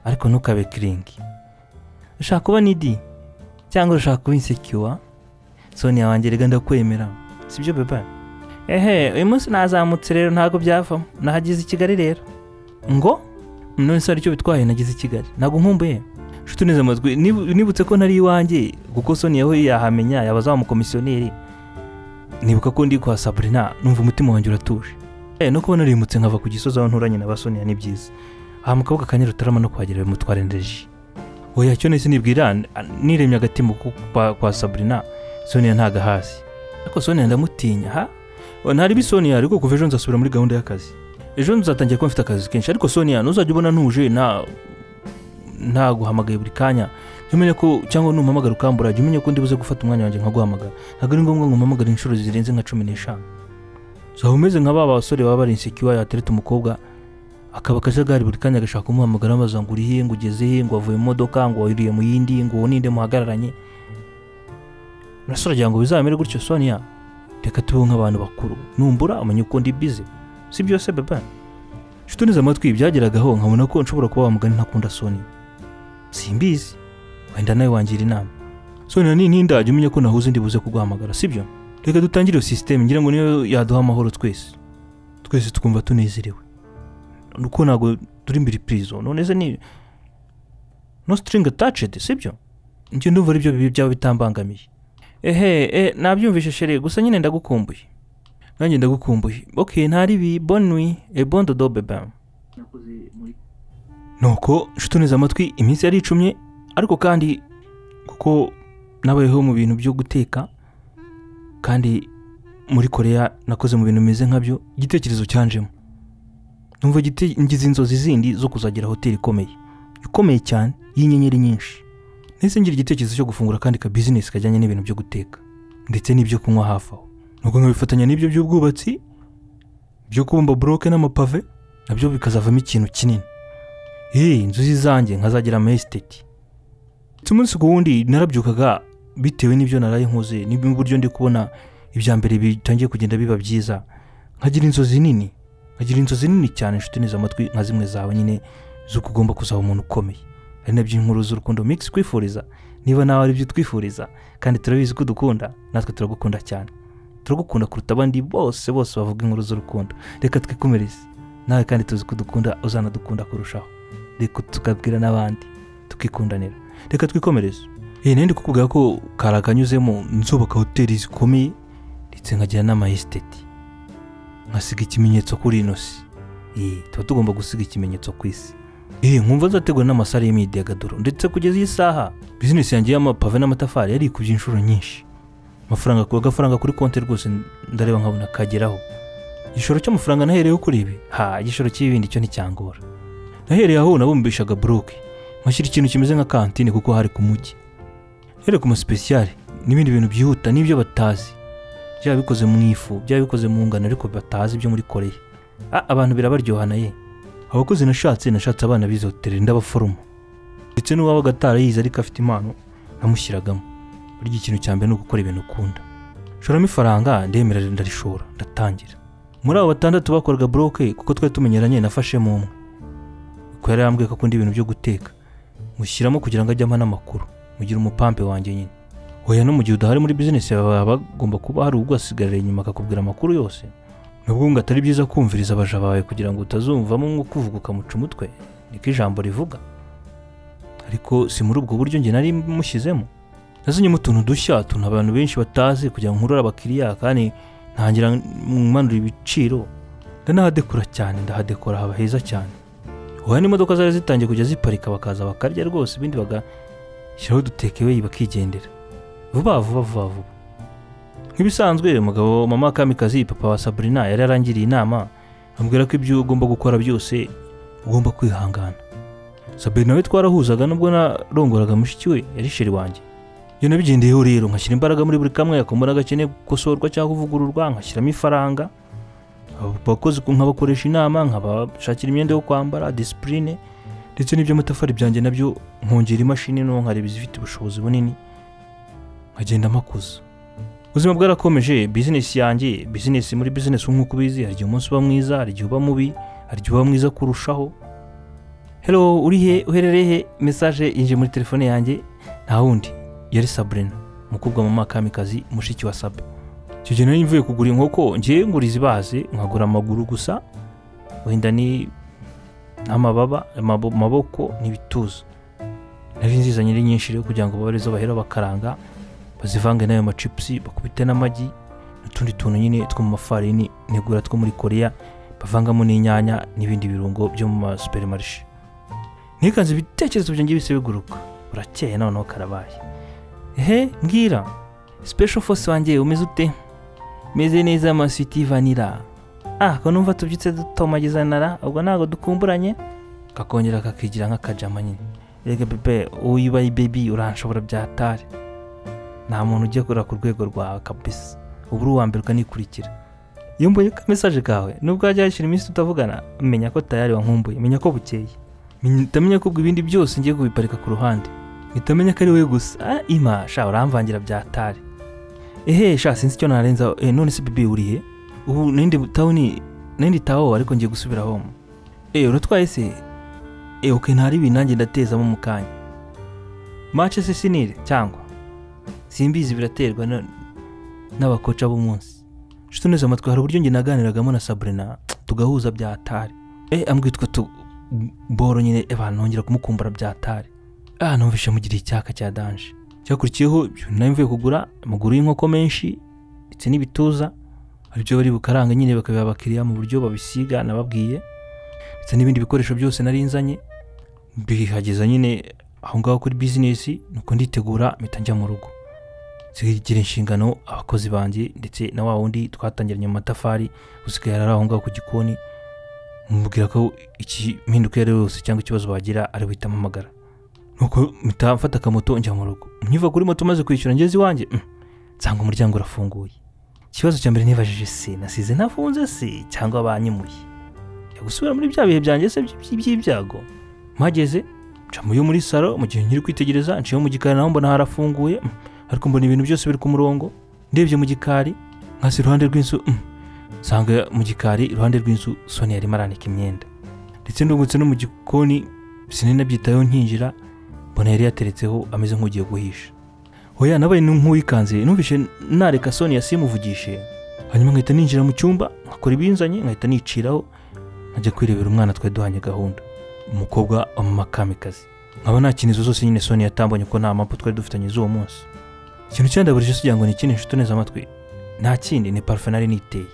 ariko ntukabe kiringi. Ushaka kuba nidi cyangwa ushaka kuba insecure? Sonia wanjye rega ndakwemera, sibyo beba? Uyu munsi nazamutse rero ntago byavamo, nahagize i Kigali rero. Ngo none se aricyo bitwaye nagize i Kigali, ntago nkumbuye. Nshuti neza amatwi, nibutse ko ntari iwanjye kuko Sonia we yahamenya yabaza wa mukomisiyoneri. Nibuka ko ndi kwa Sabrina, numva umutima wanjye uratuje. No kubona rimutse nkava ku Gisozi aho nturanye na Sonia ni byiza. Aha mu kabuga kanyera utarama no kuhagera mutwara energy. Oya cyo nese nibwira niremye agatima kwa Sabrina, Sonia ntaga hasi. Ariko Sonia ndamutinya ha. Ntari bi Sonia ariko kuva ejo nzasubira muri gahunda y'akazi. Ejo nzatangiye ko mfite akazi kenshi, ariko Sonia nuzajya ubona ntuje nta guhamagaye buri kanya. Umenye ko cyangwa numpamagara ukambura, umenye ko ndibuze gufata umwanya wanjye nkaguhamagara. Ntago ari ngombwa ngo mpamagare inshuro zirenze nka 15. So umeze nka baba basore baba bari insecure yatereta umukobwa akaba kajagari buri kanya agashaka kumuhamagara amaza ngo urihe ngo ugeze he ngo avuye mu modoka ngo wiriye mu yindi ngo ninde muhagararanye. Nasura ngo bizamere gutyo Sonia, reka tube nk'abantu bakuru. Numbura amenye uko ndi busy, si byose baba. Nshuti neza amatwi byageragaho nkabona ko nshobora kuba wamugani ntakunda Sonia. Simbizi wenda nawe wangira inama. Sonia nindaje umenye ko nahuze ndibuze kuguhamagara, sibyo? Reka dutangire iyo system ngira ngo niyo yaduha amahoro twese tukumva tunezerewe. Nuko nago turi mbiri prison, none se ni no string attached, sibyo? Nje ndumva ari byo byaba bitambangamiye. Nabyumvishe shere, gusa nyine ndagukumbuye. Nanjye ndagukumbuye. Okay, ntari bi bonne nuit et bon dodo bébé. Nuko nshuti neza amatwi iminsi yari icumye, ariko kandi kuko nabayeho mu bintu byo guteka kandi muri Korea nakoze mu bintu bimeze nkabyo, igitekerezo cyanjemo. Numva ngize inzozi zindi zo kuzagira hoteli ikomeye cyane y'inyenyeri nyinshi. Nese ngira igitekerezo cyo gufungura kandi ka business kajyanye n'ibintu byo guteka ndetse n'ibyo kunywa hafi aho. Nuko nkabifatanya n'ibyo by'ubwubatsi byo kubumba bloke n'amapave, nabyo bikazavamo ikintu kinini. Inzozi zanjye nkazagira ama estate. Tumunsi kuwundi narabyukaga bitewe n'ibyo naraye nkoze n'uburyo ndi kubona ibya mbere bitangiye kugenda biba byiza. Nkagira inzozi nini cyane nshuti neza amatwi nka zimwe zawe nyine zo kugomba kuzaba umuntu ukomeye. Ari nabyo inkuru z'urukundo mix kwifuriza. Niba nawe ari byo twifuriza kandi turabizi ko dukunda, natwe turagukunda cyane. Turagukunda kuruta abandi bose bavuga inkuru z'urukundo. Reka twikomereze. Nawe kandi tuzi ko dukunda, uzanadukunda kurushaho. Reka tukabwira n'abandi tukikundanira. Reka twikomereze. Nende kukubwira ko karakanyuzemo nzubaka hoteli zikomeye ndetse nkagira n'ama estate. Nkasiga ikimenyetso kuri ino si. Tuba tugomba gusiga ikimenyetso ku isi. Nkumva nzategura n'amasare y'imyidagaduro ndetse kugeza iyi saha business yanjye y'amapave n'amatafari yari kubye inshuro nyinshi. Agafaranga kuri konti rwose ndareba nkabona kageraho. Igishoro cy'amafaranga nahereyeho kuri ibi, igishoro cy'ibindi cyo nticyangora. Nahereye aho nabumbishaga bloke, nkashyira ikintu kimeze nka kantine kuko hari ku mujyi. Here ku special n'ibindi bintu byihuta n'ibyo batazi. Byaba bikoze mu ifu, byaba bikoze mu ngano ariko batazi byo muri Korea. Abantu birabaryohana ye. Abakozi nashatse abana bize hoteli ndabaforomo. Ndetse n'uwabaga atarayize ariko afite impano namushyiragamo. Buri ikintu cyambe no gukora ibintu ukunda. Shoramo ifaranga ndemera ndarishora ndatangira. Muri abo batandatu bakoraga bloke kuko twari tumenyeranye nafashe mu umwe. Ko yari yambwiye ko akunda ibintu byo guteka. Mushyiramo kugira ngo ajyamo n'amakuru. Mugira umupampe wanjye nyine. Oya no mu gihe udahari muri business baba bagomba kuba hari ubwo asigarira inyuma akakubwira amakuru yose. Nubwo ngo atari byiza kumviriza abaja bawe kugira ngo utazumvamo nko kuvuga ukamuca umutwe, niko ijambo rivuga. Ariko si muri ubwo buryo nge nari mushyizemo. Nazanye mu tuntu dushya tuntu abantu benshi batazi kugira ngo nkurura abakiriya kandi ntangira manura ibiciro. Ndanahadekora cyane, ndahadekora haba heza cyane. Oya n'imodoka zari zitangiye kujya ziparika bakaza bakarya rwose ibindi bagashyiraho dutekewe bakigendera. Vuba. Nk'ibisanzwe umugabo mama Kamikazi papa wa Sabrina yari yarangiriye inama ambwira ko ibyo ugomba gukora byose ugomba kwihangana. Sabrina we twarahuzaga nubwo narongoraga mushiki we yari sheri wanjye. Yo nabigendeyeho rero nkashyira imbaraga muri buri kamwe yakomora gakeneye gukosorwa cyangwa kuvugururwa, nkashyiramo ifaranga. Abakozi nkabakoresha inama, nkabashakira imyenda yo kwambara, discipline ndetse n'ibyo amatafari byanjye nabyo nkongera imashini no nkareba izifite ubushobozi bunini nkagenda makuza. Ubuzima bwarakomeje, business yanjye, business muri business nk'uko bizi, hari igihe umunsi uba mwiza, hari igihe uba mubi, hari igihe uba mwiza kurushaho. hello urihe uherereye he message yinje muri telefone yanjye nta wundi yari Sabrina umukobwa mama Kamikazi mushiki wa Sabe. Icyo gihe nari mvuye kugura inkoko ngiye nguriza ibaze nkagura amaguru gusa wenda ni amababa amaboko n'ibituza nari nziza nyiri nyinshi rero kugira ngo babarezo bahera bakaranga bazivange nayo machips bakubite n'amagi n'utundi tuntu nyine two mu mafarini negura two muri Korea bavangamo n'inyanya n'ibindi birungo byo mu supermarché. Nikanze ibitekerezo byanjye bise biguruka urakeye noneho karabaye. Mbwira special force wanjye umeze ute? Meze neza amaswiti vanilla. Ko numva tubyitse dutomagizanara ubwo ntago dukumburanye kakongera kakigira nk'akajama nyine. Rege bebe uyibaye baby uranshobora byatare. Nta muntu ugiye kura ku rwego rwa kabisa. Uburu wa mbere ukanikurikira. Iyo mbonye ka message kawe nubwo ajya yashira iminsi tutavugana menya ko tayari wankumbuye menya ko bukeye. Mitamenya ko ibindi byose ngiye kubiparika ku ruhande. Mitamenya ko ari we gusa ima sha uramvangira byatare. Sha sinzi cyo narenza none se bibi urihe? Ubu nindi tawo ariko ngiye gusubira home. Uratwaye se? Okay ntari binange ndatezamo mukanya. Match se sinire cyangwa simbizi biraterwa n'abakoca b'umunsi. Neza amatwi hari uburyo nge naganiragamo na Sabrina tugahuza byatare. Ambwitwa tu boro nyine nongera kumukumbura byatare. Numvishe mugira icyaka cya danje. Cyakurikiyeho nari kugura amaguru y'inkoko menshi ndetse n'ibituza aribyo bari bukaranga nyine bakaba abakiriya mu buryo babisiga nababwiye ndetse n'ibindi bikoresho byose narinzanye bihageza nyine aho ngaho kuri business nuko nditegura mitanjya mu rugo. Zigira inshingano abakozi banjye ndetse na wa wundi twatangiranye mu matafari usigaye ari aho ngaho ku gikoni mubwira ko iki mpinduka yari yose cyangwa ikibazo bagira ari buhita amamagara. Nuko mitafata akamoto njya mu rugo. Nkiva kuri moto maze kwishyura ngeze iwanjye nsanga umuryango urafunguye. Ikibazo cya mbere nibajije se nasize nafunze se cyangwa banyimuye. Yagusubira muri bya bihe byanjye se by'ibyago. Mageze ncamuyo muri salo mu gihe nkiri kwitegereza nciye mu gikari naho mbona harafunguye ariko mbona ibintu byose biri ku murongo. Ndebye mu gikari nkasi iruhande rw'inzu sanga mu gikari iruhande rw'inzu Sonia yari maranika imyenda. Ndetse ndungutse no mu gikoni sinina byitayo nkinjira mbona yari yateretseho ameze nk'ugiye guhisha. Hoya nabaye nk'uwikanze numvishe nareka Sonia simuvugishe. Hanyuma nkahita ninjira mu cyumba nkakora ibinzanye nkahita niciraho nkajya kwirebera umwana twari duhanye gahunda umukobwa wa mama Kamikazi. Nkaba nta kintu zose nyine Sonia yatambonye ko nta mpamvu twari dufitanye z'uwo munsi. Ikintu cyandaburije kugira ngo nikine inshuti neza amatwi nta kindi ni parfum nari niteye.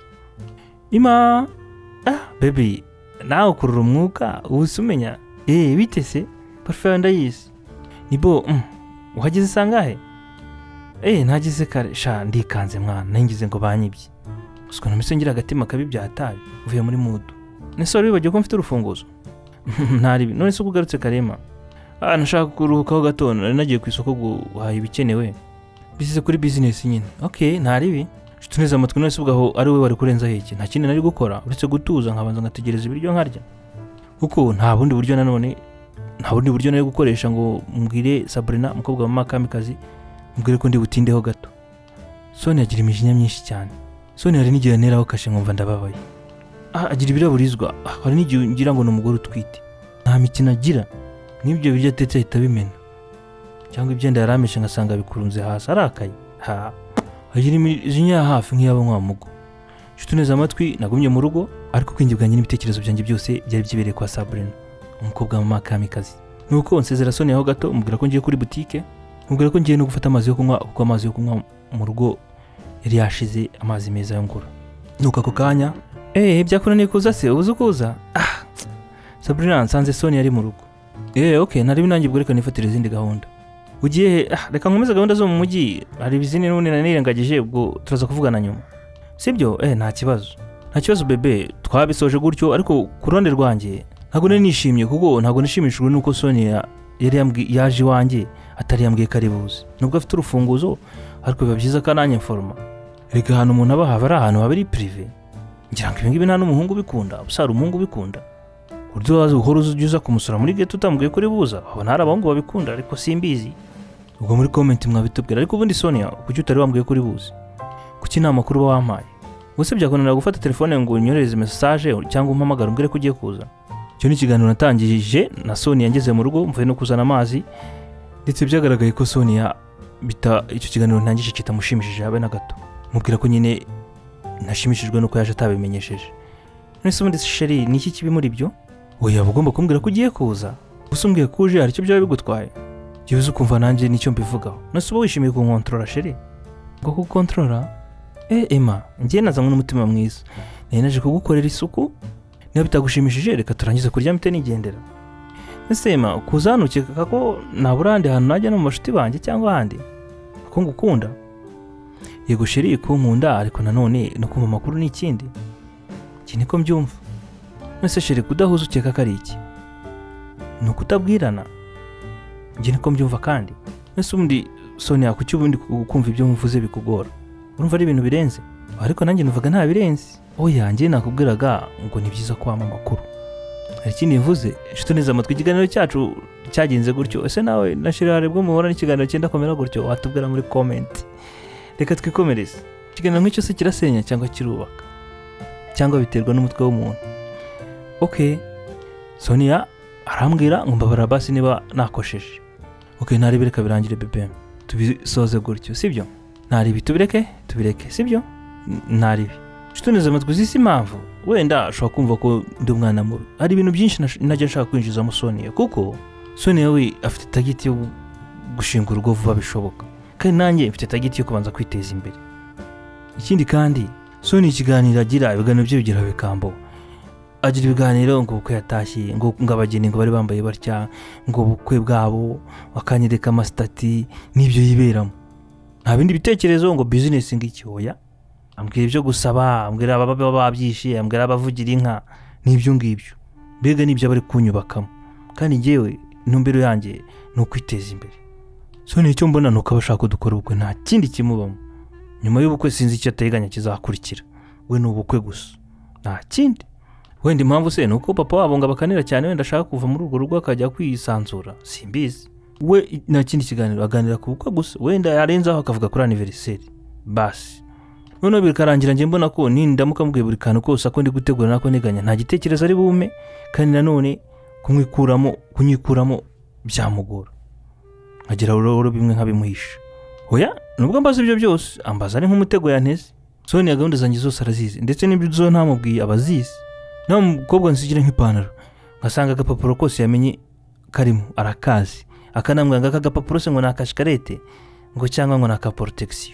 Ima baby nawe kurura umwuka ubusumenya bite se parfum ndayisi nibo uhageze sangahe? Nagize kare sha ndikanze mwana nangize ngo banyibye. Usiko namise ngira agatima kabi byataye uvuye muri mood. Nese wari wibagiye ko mfite urufunguzo? Ntari none se kugarutse karema. Nashaka kuruhukaho gato nari nagiye ku isoko guhaha ibikenewe. Bisize kuri business nyine. Okay ntari bi. Tuneza amatwi none se ubwaho ari we wari kurenza heke. Nta kindi nari gukora uretse gutuza nkabanza ngategereza ibiryo nkarya. Kuko nta bundi buryo nari gukoresha ngo mbwire Sabrina umukobwa wa mama Kamikazi mbwire ko ndi butindeho gato. Sonia agira imijinya myinshi cyane. Sonia ari n'igihe neraho kashe nkumva ndababaye. Agira ibiraburizwa hari n'igihe ngira ngo n'umugore utwite. Nta mikino agira. N'ibyo biryo atetse ahita bimena. Cyangwa ibyenda yarameshe ngasanga bikurunze hasi arakaye. Agira imijinya hafi nk'iyaba nkwamugo. Tuneza amatwi nagumye mu rugo ariko kwingibwanye n'ibitekerezo byanjye byose byari byibereye kwa Sabrina umukobwa wa mama Kamikazi. Nuko nsezera Sonia ho gato mubwira ko ngiye kuri boutique mubwira ko ngiye no gufata amazi yo kunywa kuko amazi yo kunywa mu rugo yari yashize amazi meza yo ngura. Nuko ako kanya byakunaniye kuza se ubuze kuza? Sabrina nsanze Sonia ari mu rugo. Okay nari binangiye bwereka nifatira izindi gahunda. Ugiye reka nkomeza gahunda zo mu mujyi hari ibizini none nanirengagije ubwo turaza kuvugana nyuma. Sibyo nta kibazo bebe twabisoje gutyo ariko ku ruhande rwanjye ntago nishimye kuko ntago nishimishijwe nuko Sonia yari yaje wanjye atari yambwiye karibuze. Nubwo afite urufunguzo ariko biba byiza kananye informa. Reka hano umuntu aba hari ahantu habiri privé. Ngira ngo ibingibi nta n'umuhungu bikunda usara umuhungu bikunda. Uryo wazo uhora uzuza kumusura muri gate utambwiye kuri buza abona hari abahungu babikunda ariko simbizi. Ubwo muri comment mwabitubwira ariko ubundi Sonia kuki utari wambwiye kuri buza? Kuki nta makuru wampaye? Gusa byakonera gufata telefone ngo unyoreze message cyangwa umpamagara umbwire ko ugiye kuza. Cyo ni ikiganiro natangije na Sonia ngeze mu rugo mvuye no kuzana amazi, ndetse byagaragaye ko Sonia icyo kiganiro ntangije kitamushimishije habe na gato. Mubwira ko nyine nashimishijwe nuko yaje atabimenyesheje. Nese ubundi sheri ni iki kibi muri byo? Oya ugomba kumbwira ko ugiye kuza. Usumbwiye kuje hari icyo byaba bigutwaye. Gibuze ukumva nanjye nicyo mbivugaho. Nase uba wishimiye kunkontrola sheri? Ngo kukontrola? Emma, ngiye nazanywe n'umutima mwiza. Naje kugukorera isuku. Niba bitagushimishije reka turangize kurya mite nigendera. Nese Emma, kuzanukeka ko naburande hano najya no mu bashuti banjye cyangwa handi. Ko ngukunda. Yego sheri kunkunda ariko nanone no kumva makuru n'ikindi. Iki niko mbyumva. Nese sheri kudahuza ukeka ko ari iki? No kutabwirana. Ngiye niko mbyumva kandi. Nese ubundi Sonia kuki ubundi kumva ibyo mvuze bikugora? Urumva ari ibintu birenze? Ariko nanjye nuvuga nta birenze. Oya ngiye nakubwiraga ngo ni byiza kwama amakuru. Hari ikindi mvuze, inshuti neza amatwi ikiganiro cyacu cyagenze gutyo. Ese nawe na sheri harebwo muhora n'ikiganiro cyenda komera gutyo watubwira muri comment. Reka twikomereze. Ikiganiro nk'icyo se kirasenya cyangwa kirubaka? Cyangwa biterwa n'umutwe w'umuntu? Okay. Sonia arambwira ngo mbabara basi niba nakosheje. Okay, ntari bireka birangire bebe. Tubisoze gutyo, sibyo? Ntari bitubireke, sibyo? Ntari. Inshuti amatwi zisi impamvu wenda ashobora kumva ko ndi umwana mubi. Hari ibintu byinshi najya nshaka kwinjiza mu Sonia kuko Sonia we afite tageti yo gushinga urugo vuba bishoboka. Kandi nanjye mfite tageti yo kubanza kwiteza imbere. Ikindi kandi Sonia ikiganiro agira ibiganiro bye bigira bikambo. Agira ibiganiro ngo uko yatashye ngo abageni ngo bari bambaye batya ngo bukwe bwabo bakanyereka amastati n'ibyo yiberamo. Nta bindi bitekerezo ngo business ngicyoya. Ambwira ibyo gusaba, ambwira ababa babyishiye, ambwira abavugira inka n'ibyo ngibyo. Mbega nibyo bari kunyubakamo. Kandi ngewe intumbero yanjye no kwiteza imbere. Sonia icyo mbona nuko abashaka kudukora ubukwe nta kindi kimubamo. Nyuma y'ubukwe sinzi icyo ateganya kizakurikira. We n'ubukwe gusa. Nta kindi. Wenda impamvu se nuko papa wabo ngo bakanira cyane wenda ashaka kuva muri urwo rugo akajya kwisanzura. Simbizi. We nta kindi kiganiro aganira ku bukwe gusa. Wenda yarenzaho akavuga kuri anniversaire. Basi. None bikarangira nje mbona ko nindamuka mbwiye buri kantu kose ako ndi gutegura nako niganya nta gitekerezo ari bume kandi nanone kunyikuramo byamugora. Agira uroro bimwe nkabimuhisha. Oya nubwo mbaza ibyo byose ambaza ari nk'umutego yanteze. Sonia gahunda zanjye zose arazizi ndetse n'ibyo zo ntamubwiye abazizi. Naho umukobwa nsigira nk'ipantaro ngasanga agapapuro kose yamenye karimo arakazi akanambwanga akagapapuro se ngo nakashikarete ngo cyangwa ngo naka protection.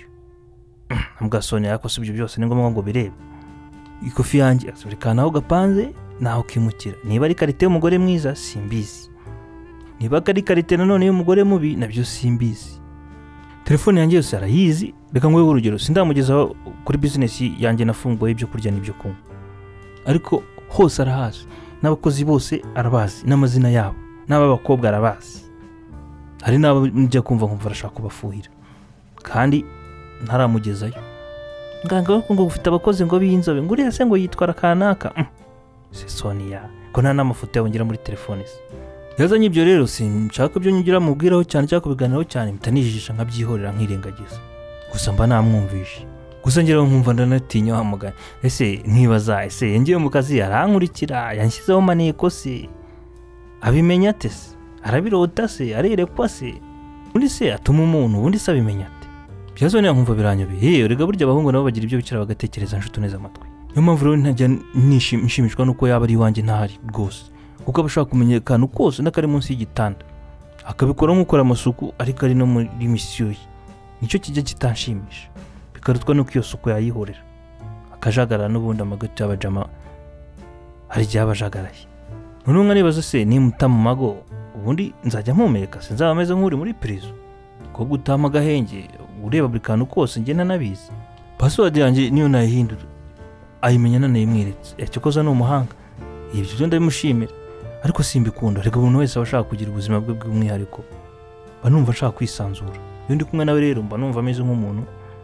Ambwa Sonia yakose ibyo byose ni ngombwa ngo birebe. Ikofi yanjye asubirikana aho gapanze naho kimukira. Niba ari karite y'umugore mwiza simbizi. Niba ari karite nanone y'umugore mubi nabyo simbizi. Telefone yanjye yose arayizi. Reka ngwe urugero sindamugezaho kuri business yanjye nafunguye ibyo kurya n'ibyo kunywa. Ariko hose arahazi. N'abakozi bose arabazi n'amazina yabo. N'abakobwa arabazi. Hari nabo njya kumva nkumva arashaka kubafuhira. Kandi ntaramugezayo. Nganga ngo ufite abakozi ngo b'inzobe ngo uriya se ngo yitwara kanaka. Se Sonia ko nta n'amafoto yongera muri telefone se. Yazanye ibyo rero sinshaka ibyo nyingira mubwiraho cyane cyangwa kubiganiraho cyane mitanijisha nkabyihorera nkirengagiza. Gusa mba namwumvishe. Gusa ngeraho nkumva ndanatinya hamugana. Ese nkibaza ese ngiye mu kazi yarankurikira yanshyizeho maneko se. Abimenya ate se? Arabirota se? Arerekwa se? Undi se atuma umuntu undi se abimenya ate? Byazone nkumva biranyobe. Rega burya abahungu nabo bagira ibyo bikira bagatekereza nshuti neza amatwi. Niyo mpamvu rero ntajya nishimishwa nuko yaba ari wanjye ntahari rwose. Kuko abashaka kumenyekana kose nakari munsi y'igitanda. Akabikora nk'ukora amasuku ariko ari no muri misiyo ye. Nicyo kijya kitanshimisha. Bikarutwa nuko iyo suku yayihorera. Akajagara n'ubundi amagati y'abajama ari ryabajagaraye. None nkanibaza se ni mutamu mago ubundi nzajya mpumeka sinzaba ameze nk'uri muri prison. Ko gutama gahenge ureba buri kantu kose nge nanabizi. Password yanjye niyo nayihindura. Ayimenya nanayimwiretse. Cyokoza no umuhanga. Ibyo byo ndabimushimira. Ariko simbikunda. Rega umuntu wese abashaka kugira ubuzima bwe bw'umwihariko. Banumva nshaka kwisanzura. Iyo ndi kumwe nawe rero mba numva ameze nk'umuntu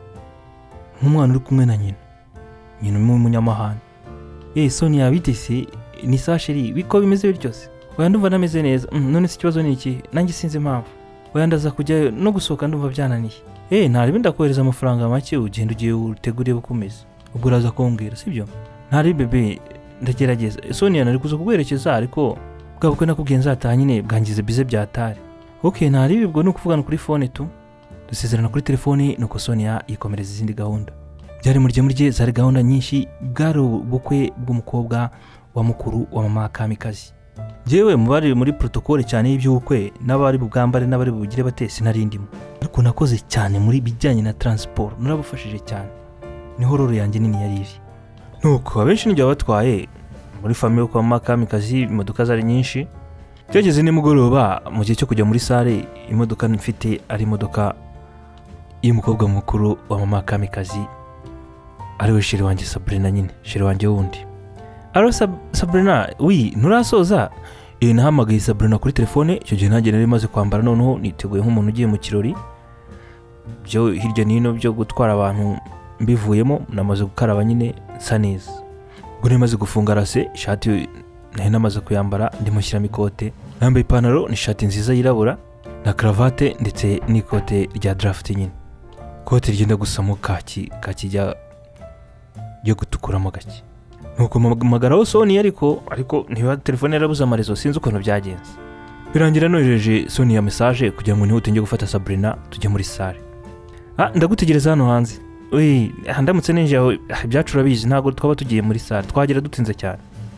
nk'umwana uri kumwe na nyina. Nyina umunyamahanga. Sonia bitese ni sasheri biko bimeze bityo se. Oya ndumva nameze neza. None se ikibazo ni iki? Nanjye sinzi impamvu. Oya ndaza kujya no gusohoka ndumva byananiye. Ntari bindakohereza amafaranga make ugenda ugiye uteguriye bukomeze. Ubwo uraza kumbwira sibyo? Ntari bebe ndagerageza Sonia nari kuza kugwerekeza ariko bwa bukwe nakubwiye nzataha nyine bwangize bize byatari. Okay, ntari bibwo no kuvugana kuri phone tu. Dusezerana kuri telefone nuko Sonia yikomereza izindi gahunda. Byari muri zari gahunda nyinshi bwari bukwe bw'umukobwa wa mukuru wa mama Kamikazi. Jewe mubari muri protocole cyane y'iby'ubukwe n'abari bugambare n'abari bugire batese narindimo. Ariko nakoze cyane muri bijyanye na transport narabufashije cyane. Niho roro yanjye nini yari iri. Nuko abenshi n'ijya batwaye muri famille kwa mama Kamikazi imodoka zari nyinshi. Cyageze nimugoroba mu gihe cyo kujya muri sale imodoka mfite ari imodoka y'umukobwa mukuru wa mama Kamikazi ari we shiri wanjye Sabrina nyine shiri wanjye wundi. Aro Sabrina nurasoza nahamagaye Sabrina kuri telefone icyo gihe nanjye nari maze kwambara noneho niteguye nk'umuntu ugiye mu kirori byo hirya nino byo gutwara abantu mbivuyemo namaze gukaraba nyine saneza. Gure maze gufunga rase ishati nahe namaze kuyambara ndimushyiramo ikote nambaye ipantaro n'ishati nziza yirabura na cravate ndetse n'ikote rya draft nyine. Kote rigenda gusa mu kaki yo gutukuramo gake. Nuko magaraho Sonia ariko ntiba telefone yarabuze amarezo sinzi ukuntu byagenze. Birangira nohereje Sonia message kugira ngo nihute nje gufata Sabrina tujye muri sale. Ndagutegereza hano hanze. Ndamutse ninje aho byacura bizi ntago twaba tugiye muri sale twagera dutinze cyane.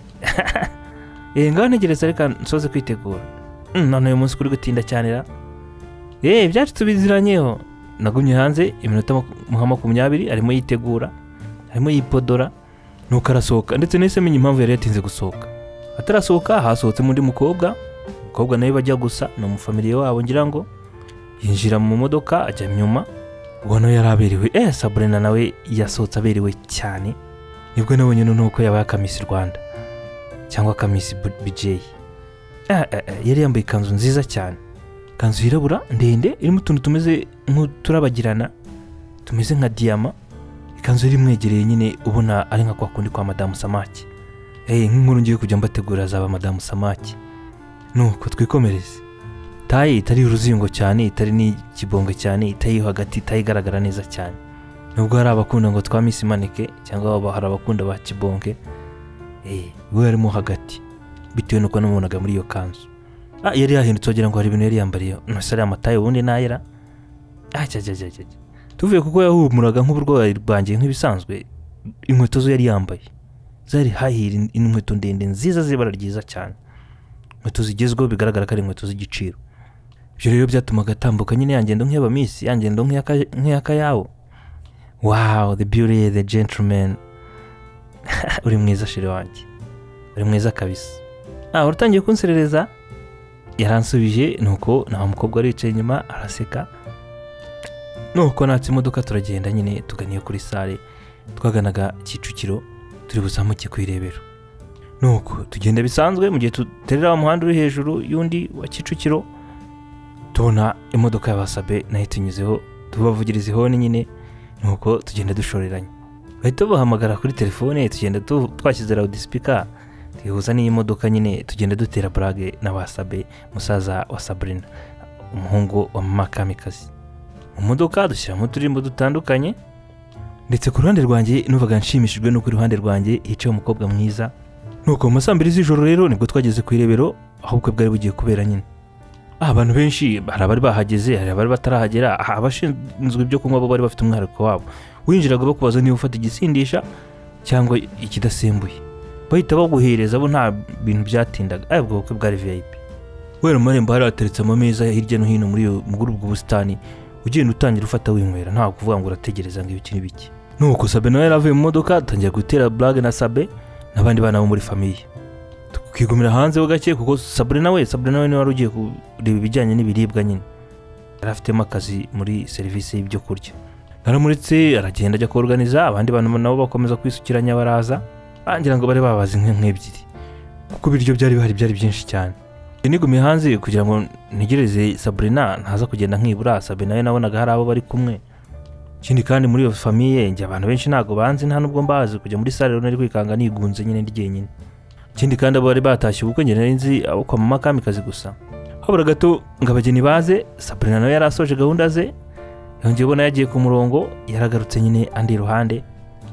Ngaho ntegereza reka nsoze kwitegura. None uyu munsi kuri gutinda cyane ra. Byacu tubiziranyeho. Nagumye hanze iminota 20 arimo yitegura arimo yipodora nuko arasohoka ndetse nese menye impamvu yari yatinze gusohoka. Atarasohoka hasohotse mundi mukobwa nawe bajya gusa no mu family wabo ngira ngo yinjira mu modoka ajya nyuma ubona yaraberewe. Sabrina nawe yasohotse aberewe cyane nibwo nabonye nuko yabaye Kamisi Rwanda cyangwa Kamisi BJ. Yari yambaye ikanzu nziza cyane, kanzu yirabura ndende irimo utuntu tumeze nk'uturabagirana tumeze nka diama. Ikanzu iri mwegereye nyine ubona ari nka kwa kundi kwa Madame Samaki. Nk'inkuru ngiye kujya mbategura zaba Madame Samaki. Nuko twikomereze. Tayi itari uruzingo cyane itari ni kibonge cyane itayi hagati itayigaragara neza cyane. Nubwo hari abakunda ngo twa Miss Maneke cyangwa hari abakunda ba kibonge. We yarimo hagati bitewe nuko namubonaga muri iyo kanzu. Yari yahindutse wagira ngo hari ibintu yari yambariye nasari amataye ubundi nayera. Tuvuye kuko yahumuraga nk'uburwayi bwangiye nk'ibisanzwe. Inkweto zo yari yambaye zari hahira inkweto ndende nziza zibara ryiza cyane, inkweto zigezweho bigaragara ko ari inkweto z'igiciro. Ibyo rero byatumaga atambuka nyine yangendo nk'yaba Miss yangendo nk'yaka yawo. Wow, the beauty, the gentleman. Uri mwiza shiri wanjye, uri mwiza kabisa. Uratangiye kunserereza. Yaransubije nuko na umukobwa ari yicaye inyuma araseka. Nuko natse imodoka turagenda nyine tuganiye kuri sale twaganaga Kicukiro turi buzamuke kwirebero. Nuko tugenda bisanzwe mu gihe tuterera umuhanda uri hejuru yundi wa Kicukiro tubona imodoka y'abasabe nayo tunyuzeho tubavugiriza ihoni nyine. Nuko tugenda dushoreranye bahita bahamagara kuri telefone tugenda twashyize loudspeaker twihuza n'iyi modoka nyine tugenda dutera blague n'abasabe musaza wa Sabrina umuhungu wa mama Kamikazi. Mu modoka dushyiramo turimbo dutandukanye ndetse ku ruhande rwanjye nuvaga nshimishijwe no ku ruhande rwanjye hicaye umukobwa mwiza. Nuko mu masambiri z'ijoro rero nibwo twageze ku irebero aho ubukwe bwari bugiye kubera nyine. Abantu benshi hari abari bahageze hari abari batarahagera. Abashinzwe ibyo kunywa bo bari bafite umwihariko wabo. Winjiraga bakubaza niba ufata igisindisha cyangwa ikidasembuye bahita baguhereza bo nta bintu byatindaga. Ubwo bukwe bwari VIP. Wera mu marembo hari ateretse amameza hirya no hino muri ubwo busitani ugenda utangira ufata winywera nta kuvuga ngo urategereza ngo ibiki n'ibiki. Nuko Sabe nawe yaravuye mu modoka atangira gutera blague na Sabe n'abandi bana bo muri famille. Tukigumira hanze ho gake kuko Sabrina we ni wari ugiye kureba ibijyanye n'ibiribwa nyine. Yarafitemo akazi muri service y'ibyo kurya. Naramuritse aragenda ajya kuorganiza abandi bantu nabo bakomeza kwisukiranya baraza. Bangira ngo bari babazi nk'ebyiri kuko ibiryo byari byinshi cyane. Nigumiye hanze kugira ngo ntegereze Sabrina ntaza kugenda nkibura. Sabe nawe nabonaga hari abo bari kumwe. Kindi kandi muri iyo famille njye abantu benshi ntago banzi nta nubwo mbazi kujya muri sale nari kwikanga nigunze nyine ndyenyine. Kindi kandi abo bari batashye ubukwe njye nari nzi abo kwa mama Kamikazi gusa. Habura gato ngabageni baze Sabrina nawe yarasoje gahunda ze yongeye ubona yagiye ku murongo yaragarutse nyine andi ruhande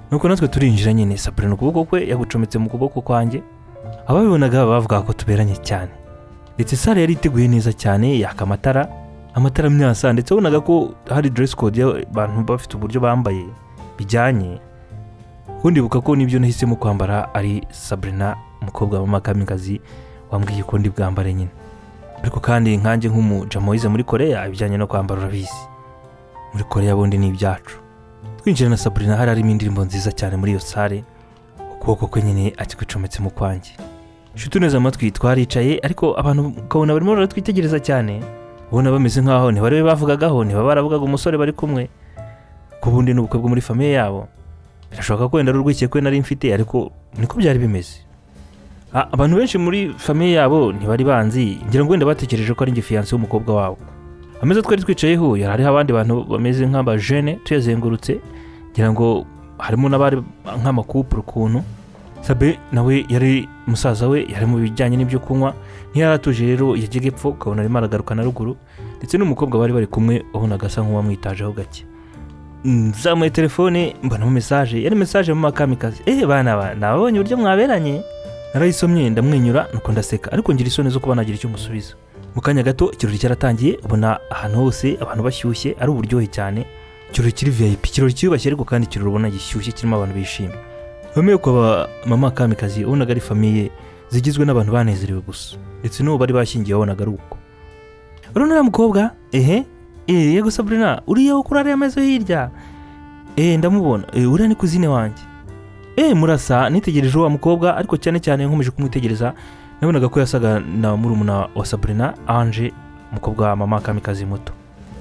nuko natwe turinjira nyine Sabrina ukuboko kwe yagucometse mu kuboko kwanjye ababibonaga bavuga ko tuberanye cyane ndetse sare yari iteguye neza cyane yaka amatara myasa ndetse ubonaga ko hari dress code y'abantu bafite uburyo bambaye bijyanye kundi buka ko nibyo nahisemo kwambara ari Sabrina umukobwa wa Mama Kamikazi wambwiye ko ndi bwambare nyine ariko kandi nkanje nk'umujamoize muri Korea ibijyanye no kwambara urabizi muri Korea bondi ni ibyacu twinjira na Sabrina hari indirimbo nziza cyane muri iyo sare ukuboko kwe nyine akigucometse mu kwanjye shutu neza amatwi twaricaye ariko abantu kabona barimo baratwitegereza cyane ubona bameze nkaho ni bari bavugagaho ni baravugaga umusore bari kumwe ko bundi n'ubukwe bwo muri famille yabo birashoboka ko wenda rurwikiye ko nari mfite ariko niko byari bimeze abantu benshi muri famille yabo ntibari banzi ngira ngo wenda batekereje ko ari ngi fiancé w'umukobwa wabo ameze twari twicayeho yari abandi bantu bameze nk'aba jeune tuyazengurutse ngira ngo harimo n'abari nk'amakupure kuntu Sabe nawe yari musaza we yari mu bijyanye n'ibyo kunywa ntiyaratuje rero yagiye gepfo kabona ari maragaruka na ruguru ndetse n'umukobwa bari kumwe ubonaga asa nk'uwamwitajeho gake zamuye telefone mbona mu message yari message mu Makamikazi bana nabonye uburyo mwaberanye narayisomye ndamwenyura nuko ndaseka ariko ngira isoni zo kuba nagira icyo musubiza mu kanya gato ikirori cyaratangiye ubona ahantu hose abantu bashyushye ari uburyohe cyane ikirori kiri VIP ikirori cyubashye ariko kandi ikirori ubona gishyushye kirimo abantu bishimye bamwe kwa Mama Kamikazi ubonaga ari famille zigizwe n'abantu banezerewe gusa ndetse n'ubu bari bashingiye wabonaga ari uko urunara mukobwa yego Sabrina uriyo kurare amaze hirya ndamubona uriya ni kuzine wanjye murasa nitegereje wa mukobwa ariko cyane cyane nkomeje kumwitegereza nabonaga ko yasaga na murumuna wa Sabrina Ange umukobwa wa Mama Kamikazi muto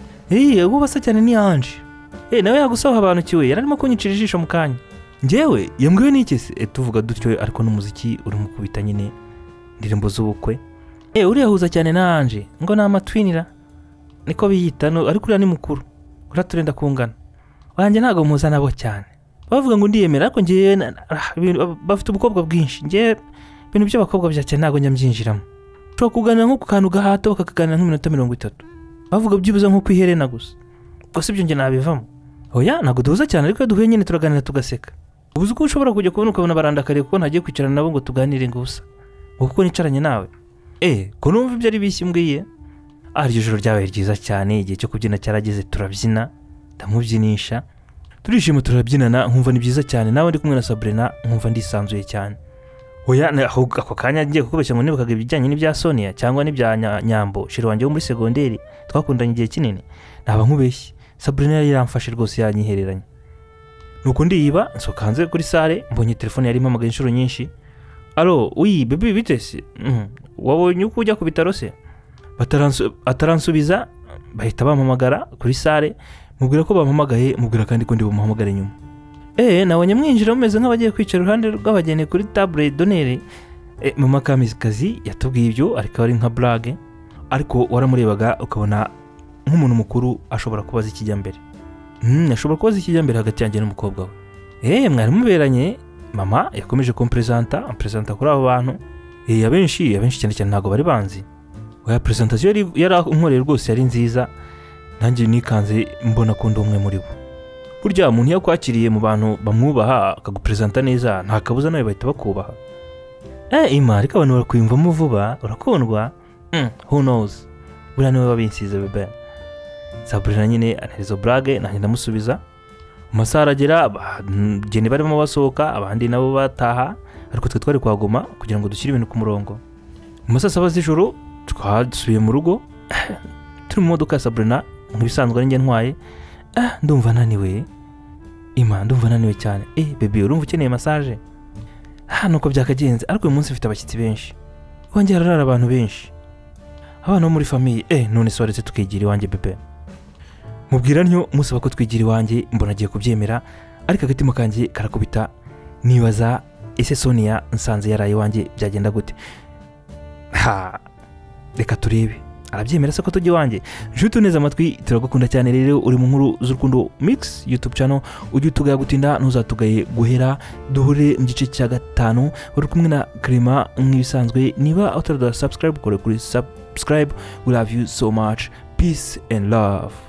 ubu basa cyane ni Ange nawe yagusaho abantu kiwe yararimo kunyicira ijisho mu kanya njyewe yambwiwe n'iki se tuvuga dutyo ariko n'umuziki uri mu kubita nyine ndirimbo z'ubukwe uriya huza cyane na Ange ngo namatwinira niko biyita no ariko uriya ni mukuru uraturenda kungana wanjye ntago muza nabo cyane bavuga ngo ndiyemera ariko ngiye bafite ubukobwa bwinshi ngiye ibintu by'abakobwa bya cyane ntago nyambyinjiramo cyo kuganira nko ku kantu gahato bakaganira nk'iminota 30 bavuga byibuze nko kwiherena gusa gusa ibyo nge nabivamo oya ntago duhuza cyane ariko duhuye nyine turaganira tugaseka ubuze ko ushobora kujya kubona ukabona barandakariye kuko ntagiye kwicarana nabo ngo tuganire gusa kuko nicaranye nawe ko numva ibyo ari bishyumbwiye iryo joro ryabaye ryiza cyane igihe cyo kubyina cyarageze turabyina ndamubyinisha turishima turabyinana nkumva ni byiza cyane nawe ndi kumwe na Sabrina nkumva ndisanzuye cyane oya ako kanya ngiye kukubeshya ngo nibukaga ibijyanye n'ibya Sonia cyangwa n'ibya Nyambo shiri wanjye wo muri segonderi twakundanye igihe kinini naba nkubeshye Sabrina yari yaramfashe rwose yanyihereranye nuko ndiyiba nsoka hanze kuri sare mbonye telefone yari impamagaye inshuro nyinshi alo baby bitese wabonye uko ujya ku bitaro se ataransubiza bahita bampamagara kuri sare mubwira ko bampamagaye mubwira kandi ko ndi bumuhamagare nyuma nabonye mwinjira mumeze nk'abagiye kwicara uruhande rw'abageni kuri table d'honneur Mama Kamikazi yatubwiye ibyo ariko ari nka blague ariko waramurebaga ukabona nk'umuntu mukuru ashobora kubaza ikijyambere ashobora kubaza ikijyambere hagati yanjye n'umukobwa we mwari muberanye mama yakomeje kumpresenta kuri abo bantu abenshi cyane ntago bari banzi oya presentation yari unkoreye rwose yari nziza nanjye nikanze mbona ko ndi umwe muri bo burya umuntu yakwakiriye mu bantu bamwubaha akagupresenta neza nta kabuza nawe bahita bakubaha ariko abantu barakwiyumvamo vuba urakundwa who knows buriya niwe wabinsize bebe Sabrina nyine anarizo blague nanjye ndamusubiza amasaha aragera abageni barimo basohoka abandi nabo bataha ariko twe twari kwaguma kugira ngo dushyire ibintu ku murongo mu masaha 7 z'ijoro twasubiye mu rugo turi mu modoka ya Sabrina nk'ibisanzwe njye ntwaye ndumva naniwe ndumva naniwe cyane baby urumva ukeneye massage nuko byakagenze ariko uyu munsi mfite abashyitsi benshi wanjye harara abantu benshi abana bo muri famille none soaretse tukigira iwanjye bebe mubwira ntyo musaba ko twigira iwanjye mbona agiye kubyemera ariko agatima kanjye karakubita nibaza ese Sonia nsanze yaraye iwanjye byagenda gute reka turebe arabyemera se ko tujye iwanjye nshuti neza amatwi turagukunda cyane rero uri mu nkuru z'urukundo mix YouTube channel ujye utugaya gutinda ntuzatugaye guhera duhure mu gice cya 5 uri kumwe na Clement nk'ibisanzwe niba utara subscribe kore kuri subscribe we love you so much peace and love